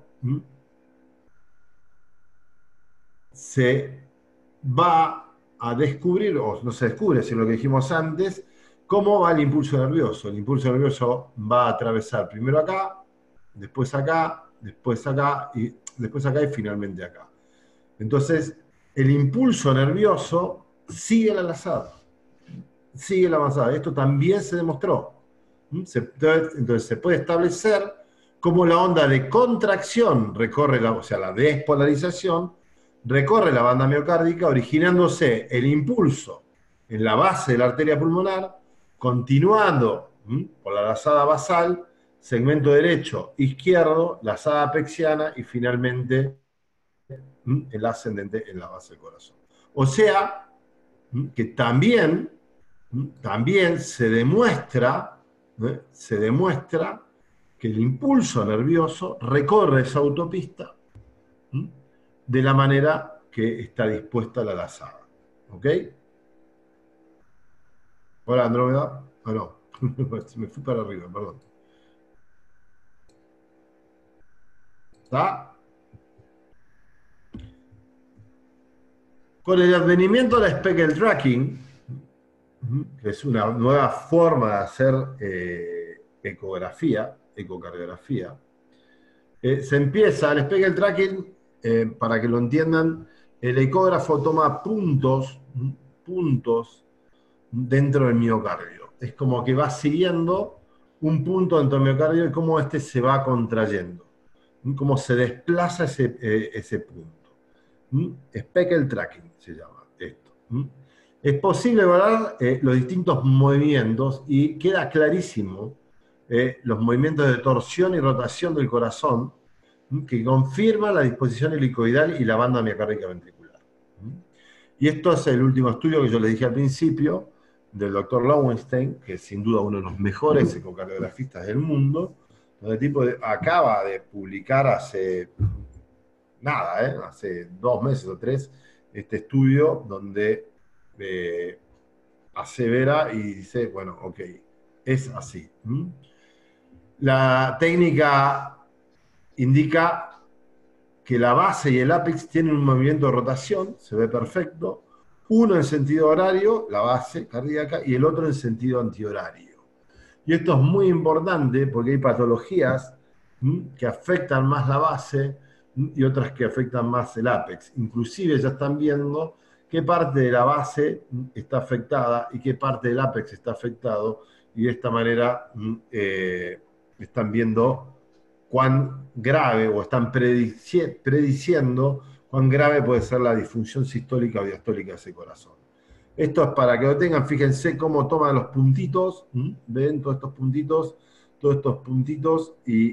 se va a descubrir, o no se descubre, sino lo que dijimos antes, cómo va el impulso nervioso. El impulso nervioso va a atravesar primero acá, después acá, después acá y finalmente acá. Entonces, el impulso nervioso sigue la lazada. Sigue la avanzada. Esto también se demostró. Entonces se puede establecer cómo la onda de contracción recorre, o sea, la despolarización, recorre la banda miocárdica, originándose el impulso en la base de la arteria pulmonar, continuando por la lazada basal, segmento derecho, izquierdo, lazada apexiana y finalmente el ascendente en la base del corazón. O sea, que también se demuestra que el impulso nervioso recorre esa autopista de la manera que está dispuesta la lazada. ¿Ok? Hola, Andrómeda. Ah, no. Me fui para arriba, perdón. ¿Está? Con el advenimiento del speckle tracking, que es una nueva forma de hacer ecocardiografía, se empieza, el speckle tracking, para que lo entiendan, el ecógrafo toma puntos dentro del miocardio. Es como que va siguiendo un punto dentro del miocardio y cómo este se va contrayendo, cómo se desplaza ese punto. Speckle tracking se llama esto. es posible evaluar los distintos movimientos y queda clarísimo los movimientos de torsión y rotación del corazón que confirman la disposición helicoidal y la banda miocárdica ventricular. Y esto es el último estudio que yo les dije al principio, del doctor Lowenstein, que es sin duda uno de los mejores ecocardiografistas del mundo, donde el tipo acaba de publicar hace nada, hace 2 meses o 3, este estudio donde asevera y dice, bueno, ok, es así. La técnica indica que la base y el ápex tienen un movimiento de rotación, se ve perfecto, uno en sentido horario, la base cardíaca, y el otro en sentido antihorario. Y esto es muy importante porque hay patologías que afectan más la base y otras que afectan más el ápex. Inclusive ya están viendo qué parte de la base está afectada y qué parte del ápex está afectado, y de esta manera están viendo cuán grave, o están prediciendo cuán grave puede ser la disfunción sistólica o diastólica de ese corazón. Esto es para que lo tengan, fíjense cómo toman los puntitos, ven todos estos puntitos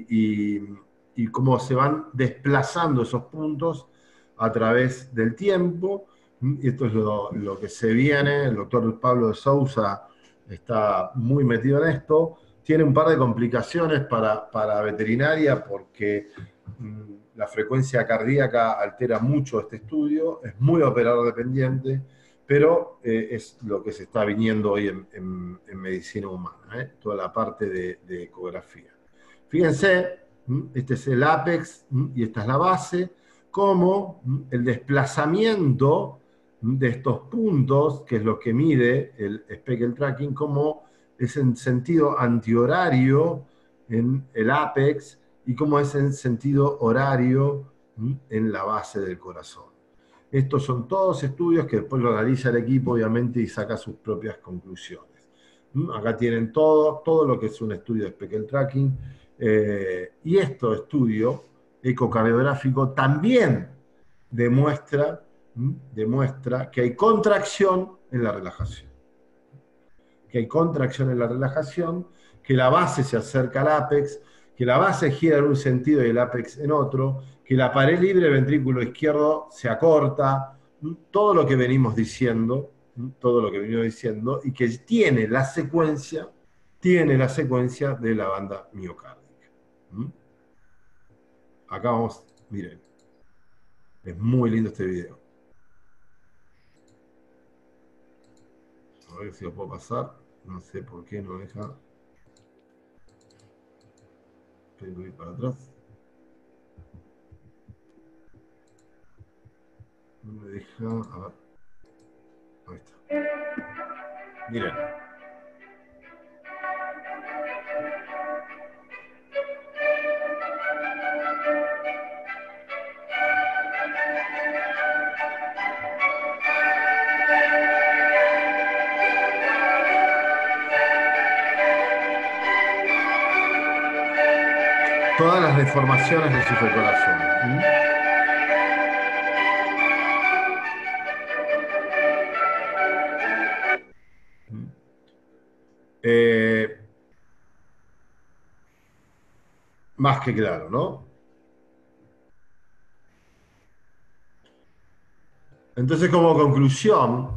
y cómo se van desplazando esos puntos a través del tiempo. Y esto es lo que se viene. El doctor Pablo de Sousa está muy metido en esto. Tiene un par de complicaciones para veterinaria porque la frecuencia cardíaca altera mucho este estudio, es muy operador dependiente, pero es lo que se está viniendo hoy en medicina humana, toda la parte de ecografía. Fíjense, este es el ápex y esta es la base, como el desplazamiento de estos puntos, que es lo que mide el speckle tracking, como es en sentido antihorario en el ápex y como es en sentido horario en la base del corazón. Estos son todos estudios que después lo analiza el equipo, obviamente, y saca sus propias conclusiones. Acá tienen todo lo que es un estudio de speckle tracking. Y este estudio ecocardiográfico también demuestra que hay contracción en la relajación. Que hay contracción en la relajación, que la base se acerca al ápex, que la base gira en un sentido y el ápex en otro, que la pared libre del ventrículo izquierdo se acorta, todo lo que venimos diciendo, y que tiene la secuencia de la banda miocárdica. Acá vamos, miren, es muy lindo este video. A ver si lo puedo pasar, no sé por qué no deja. Tengo que ir para atrás. No me deja, a ver. Ahí está. Miren. Todas las deformaciones de su corazón. Más que claro, ¿no? Entonces, como conclusión,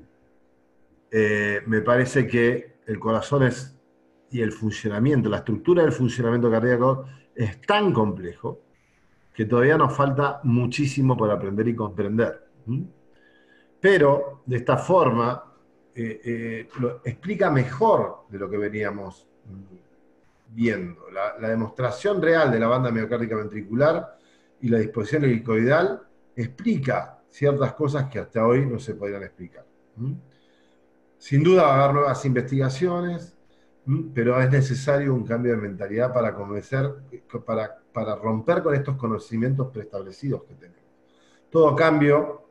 me parece que el corazón y el funcionamiento, la estructura del funcionamiento cardíaco es tan complejo que todavía nos falta muchísimo por aprender y comprender. Pero, de esta forma, lo explica mejor de lo que veníamos viendo. La demostración real de la banda miocárdica ventricular y la disposición helicoidal explica ciertas cosas que hasta hoy no se podían explicar. Sin duda va a haber nuevas investigaciones, pero es necesario un cambio de mentalidad para convencer, para romper con estos conocimientos preestablecidos que tenemos. Todo cambio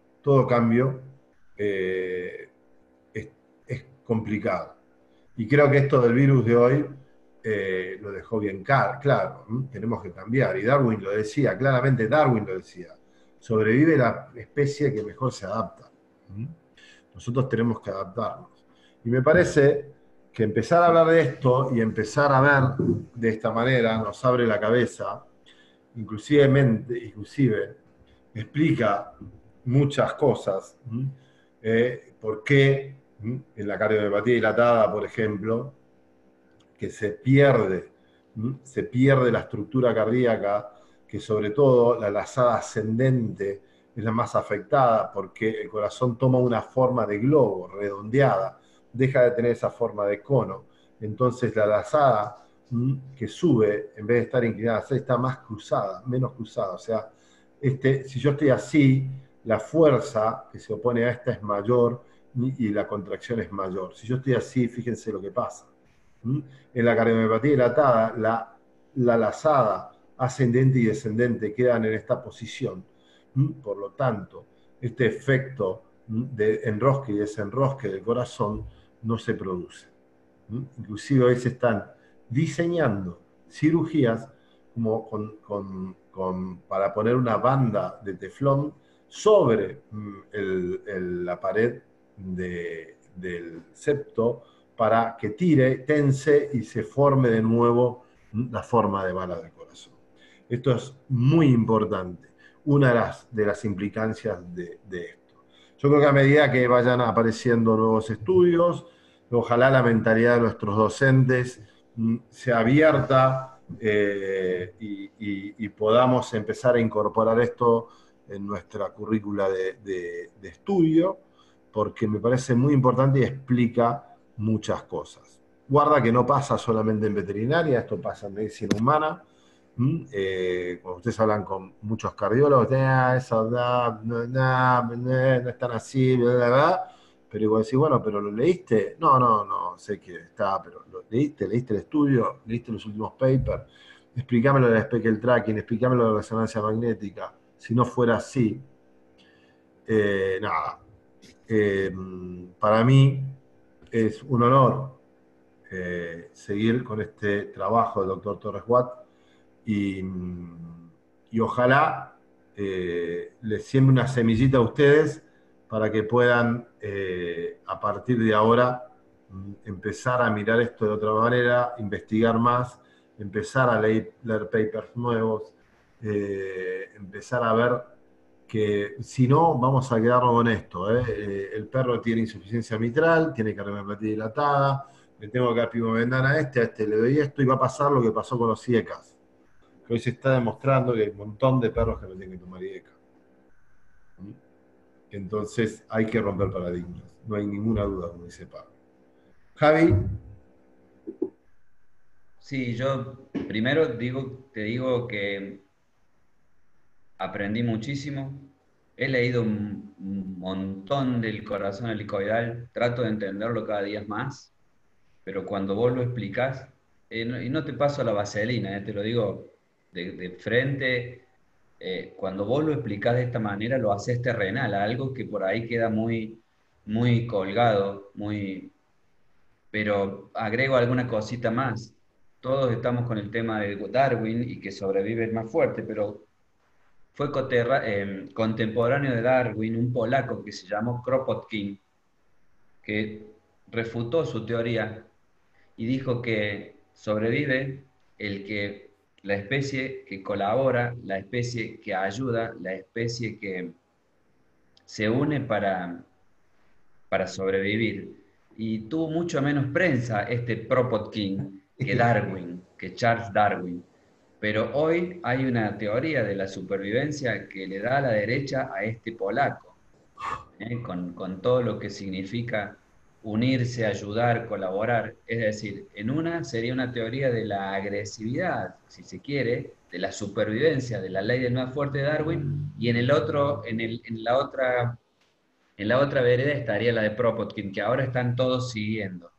es complicado. Y creo que esto del virus de hoy lo dejó bien claro. Tenemos que cambiar. Y Darwin lo decía, claramente Darwin lo decía. Sobrevive la especie que mejor se adapta. Nosotros tenemos que adaptarnos. Y me parece que empezar a hablar de esto y empezar a ver de esta manera nos abre la cabeza, inclusive explica muchas cosas. ¿Por qué en la cardiomiopatía dilatada, por ejemplo, que se pierde la estructura cardíaca, que sobre todo la lazada ascendente es la más afectada porque el corazón toma una forma de globo, redondeada, deja de tener esa forma de cono. Entonces la lazada que sube, en vez de estar inclinada, está más cruzada, menos cruzada. O sea, si yo estoy así, la fuerza que se opone a esta es mayor y la contracción es mayor. Si yo estoy así, fíjense lo que pasa. En la cardiomiopatía dilatada, la lazada ascendente y descendente quedan en esta posición. Por lo tanto, este efecto de enrosque y desenrosque del corazón no se produce. Inclusive hoy se están diseñando cirugías como para poner una banda de teflón sobre la pared del septo para que tire, tense y se forme de nuevo la forma de bala del corazón. Esto es muy importante, una de las implicancias de esto. Yo creo que a medida que vayan apareciendo nuevos estudios, ojalá la mentalidad de nuestros docentes sea abierta y podamos empezar a incorporar esto en nuestra currícula de estudio, porque me parece muy importante y explica muchas cosas. Guarda que no pasa solamente en veterinaria, esto pasa en medicina humana. Cuando ustedes hablan con muchos cardiólogos, eso no están así, bla, bla, bla. Pero igual decís, bueno, pero ¿lo leíste? No, sé que está, pero ¿lo leíste? ¿Leíste el estudio? ¿Leíste los últimos papers? Explícamelo de la speckle tracking, explícamelo de la resonancia magnética. Si no fuera así, nada. Para mí es un honor seguir con este trabajo del doctor Torres Watt y ojalá les siembre una semillita a ustedes para que puedan a partir de ahora empezar a mirar esto de otra manera, investigar más, empezar a leer papers nuevos, empezar a ver que si no, vamos a quedarnos con esto. El perro tiene insuficiencia mitral, tiene cardiomiopatía dilatada, le tengo que dar pivomendana a este le doy esto y va a pasar lo que pasó con los IECAS. Que hoy se está demostrando que hay un montón de perros que no tienen que tomar IECA. Entonces hay que romper paradigmas, no hay ninguna duda, como dice Pablo. Javi. Sí, yo primero te digo que aprendí muchísimo. He leído un montón del corazón helicoidal, trato de entenderlo cada día más, pero cuando vos lo explicás, y no te paso la vaselina, te lo digo de frente, cuando vos lo explicás de esta manera, lo haces terrenal, algo que por ahí queda muy, muy colgado, pero agrego alguna cosita más. Todos estamos con el tema de Darwin y que sobrevive el más fuerte, pero fue contemporáneo de Darwin, un polaco que se llamó Kropotkin, que refutó su teoría y dijo que sobrevive la especie que colabora, la especie que ayuda, la especie que se une para sobrevivir. Y tuvo mucho menos prensa este Kropotkin que Darwin, que Charles Darwin. Pero hoy hay una teoría de la supervivencia que le da a la derecha a este polaco, con todo lo que significa unirse, ayudar, colaborar. Es decir, en una sería una teoría de la agresividad, si se quiere, de la supervivencia, de la ley del más fuerte de Darwin, y en el otro, en la otra vereda estaría la de Kropotkin, que ahora están todos siguiendo.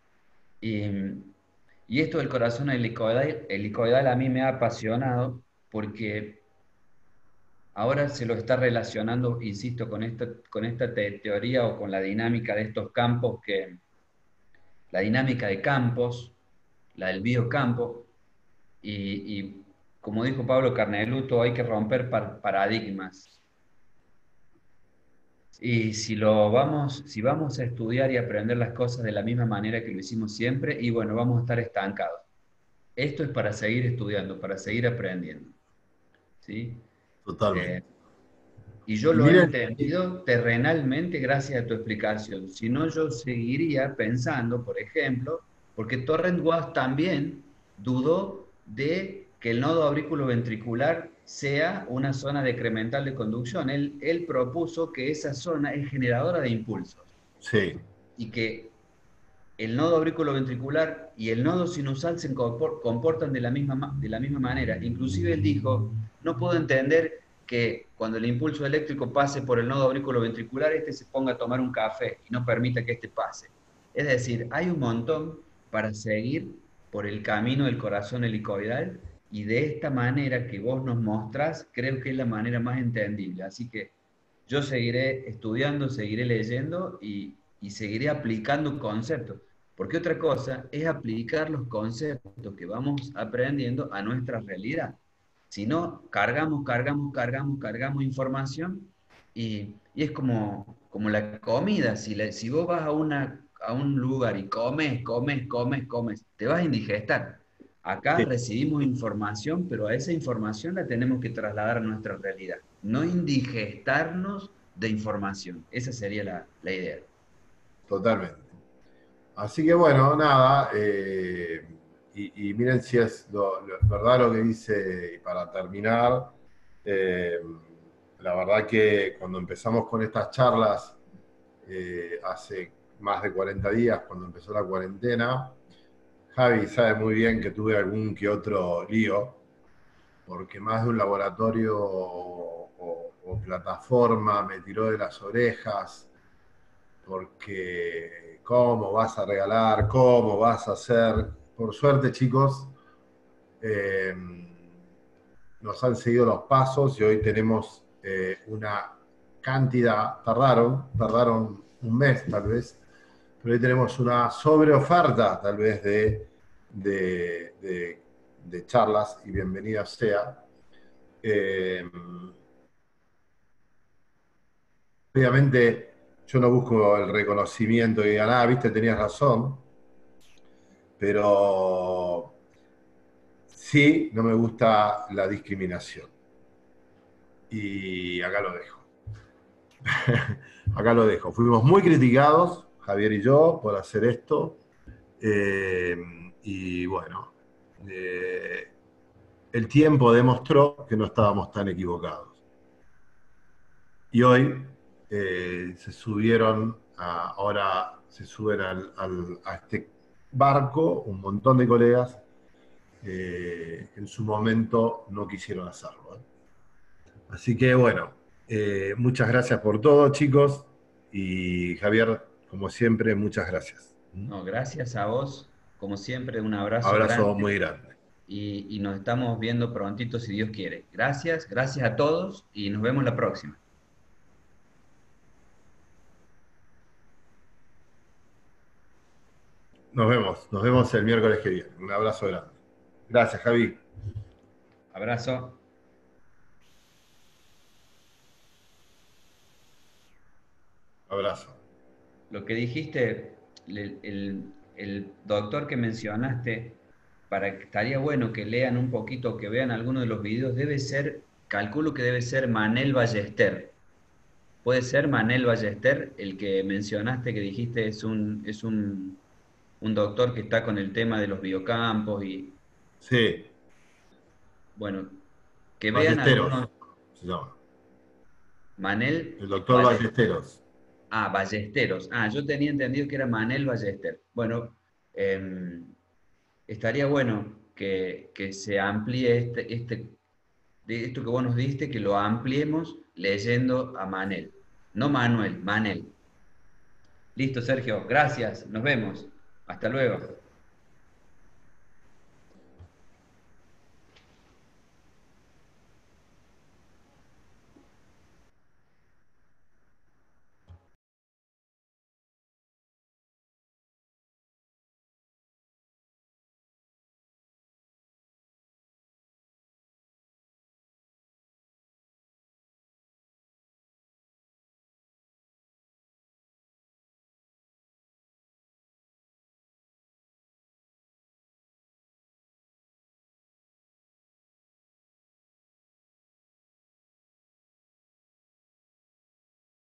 Y esto del corazón helicoidal a mí me ha apasionado porque ahora se lo está relacionando, insisto, con esta teoría o con la dinámica de estos campos, la dinámica de campos, la del biocampo, y como dijo Pablo Carneluto, hay que romper paradigmas. Y si vamos a estudiar y aprender las cosas de la misma manera que lo hicimos siempre, y bueno, vamos a estar estancados. Esto es para seguir estudiando, para seguir aprendiendo, ¿sí? Totalmente. Eh, y yo Y lo he miren, entendido terrenalmente gracias a tu explicación. Si no, yo seguiría pensando, por ejemplo, porque Torrent Wass también dudó de que el nodo aurículo-ventricular sea una zona decremental de conducción. Él propuso que esa zona es generadora de impulsos sí, y que el nodo auriculoventricular y el nodo sinusal se comportan de la misma manera. Inclusive él dijo, no puedo entender que cuando el impulso eléctrico pase por el nodo auriculoventricular, este se ponga a tomar un café y no permita que este pase. Es decir, hay un montón para seguir por el camino del corazón helicoidal y de esta manera que vos nos mostrás, creo que es la manera más entendible. Así que yo seguiré estudiando, seguiré leyendo y seguiré aplicando conceptos. Porque otra cosa es aplicar los conceptos que vamos aprendiendo a nuestra realidad. Si no, cargamos información y es como la comida. Si vos vas a un lugar y comes, te vas a indigestar. Acá sí, recibimos información, pero a esa información la tenemos que trasladar a nuestra realidad. No indigestarnos de información. Esa sería la idea. totalmente. Así que bueno, nada, y miren si es verdad lo que dice, y para terminar, eh, la verdad que cuando empezamos con estas charlas, hace más de 40 días, cuando empezó la cuarentena, Javi sabe muy bien que tuve algún que otro lío, porque más de un laboratorio o plataforma me tiró de las orejas, porque cómo vas a regalar, cómo vas a hacer. Por suerte, chicos, eh, nos han seguido los pasos y hoy tenemos una cantidad, tardaron un mes tal vez, pero hoy tenemos una sobreoferta tal vez de charlas y bienvenida sea. Eh, Obviamente yo no busco el reconocimiento y digan, ah, viste, tenías razón, pero sí, no me gusta la discriminación. Y acá lo dejo. Acá lo dejo. Fuimos muy criticados, Javier y yo, por hacer esto. Eh, y bueno, eh, el tiempo demostró que no estábamos tan equivocados. Y hoy se subieron, ahora se suben a este barco un montón de colegas en su momento no quisieron hacerlo. Así que bueno, muchas gracias por todo, chicos. Y Javier, como siempre, muchas gracias. No, gracias a vos, como siempre, un abrazo Abrazo grande muy grande. y nos estamos viendo prontito si Dios quiere. Gracias a todos y nos vemos la próxima. Nos vemos el miércoles que viene. Un abrazo grande. Gracias, Javi. Abrazo. Abrazo. Lo que dijiste, el doctor que mencionaste, para que estaría bueno que lean un poquito, que vean algunos de los videos, calculo que debe ser Manel Ballester. Puede ser Manel Ballester, el que mencionaste, que dijiste un doctor que está con el tema de los biocampos y, Sí, bueno, que vean Ballesteros algunos. se llama. Manel El doctor Ballesteros. Ballesteros. Yo tenía entendido que era Manel Ballester. Bueno, estaría bueno que se amplíe de esto que vos nos diste, que lo ampliemos leyendo a Manel. No Manuel, Manel. Listo, Sergio. Gracias. Nos vemos. Hasta luego.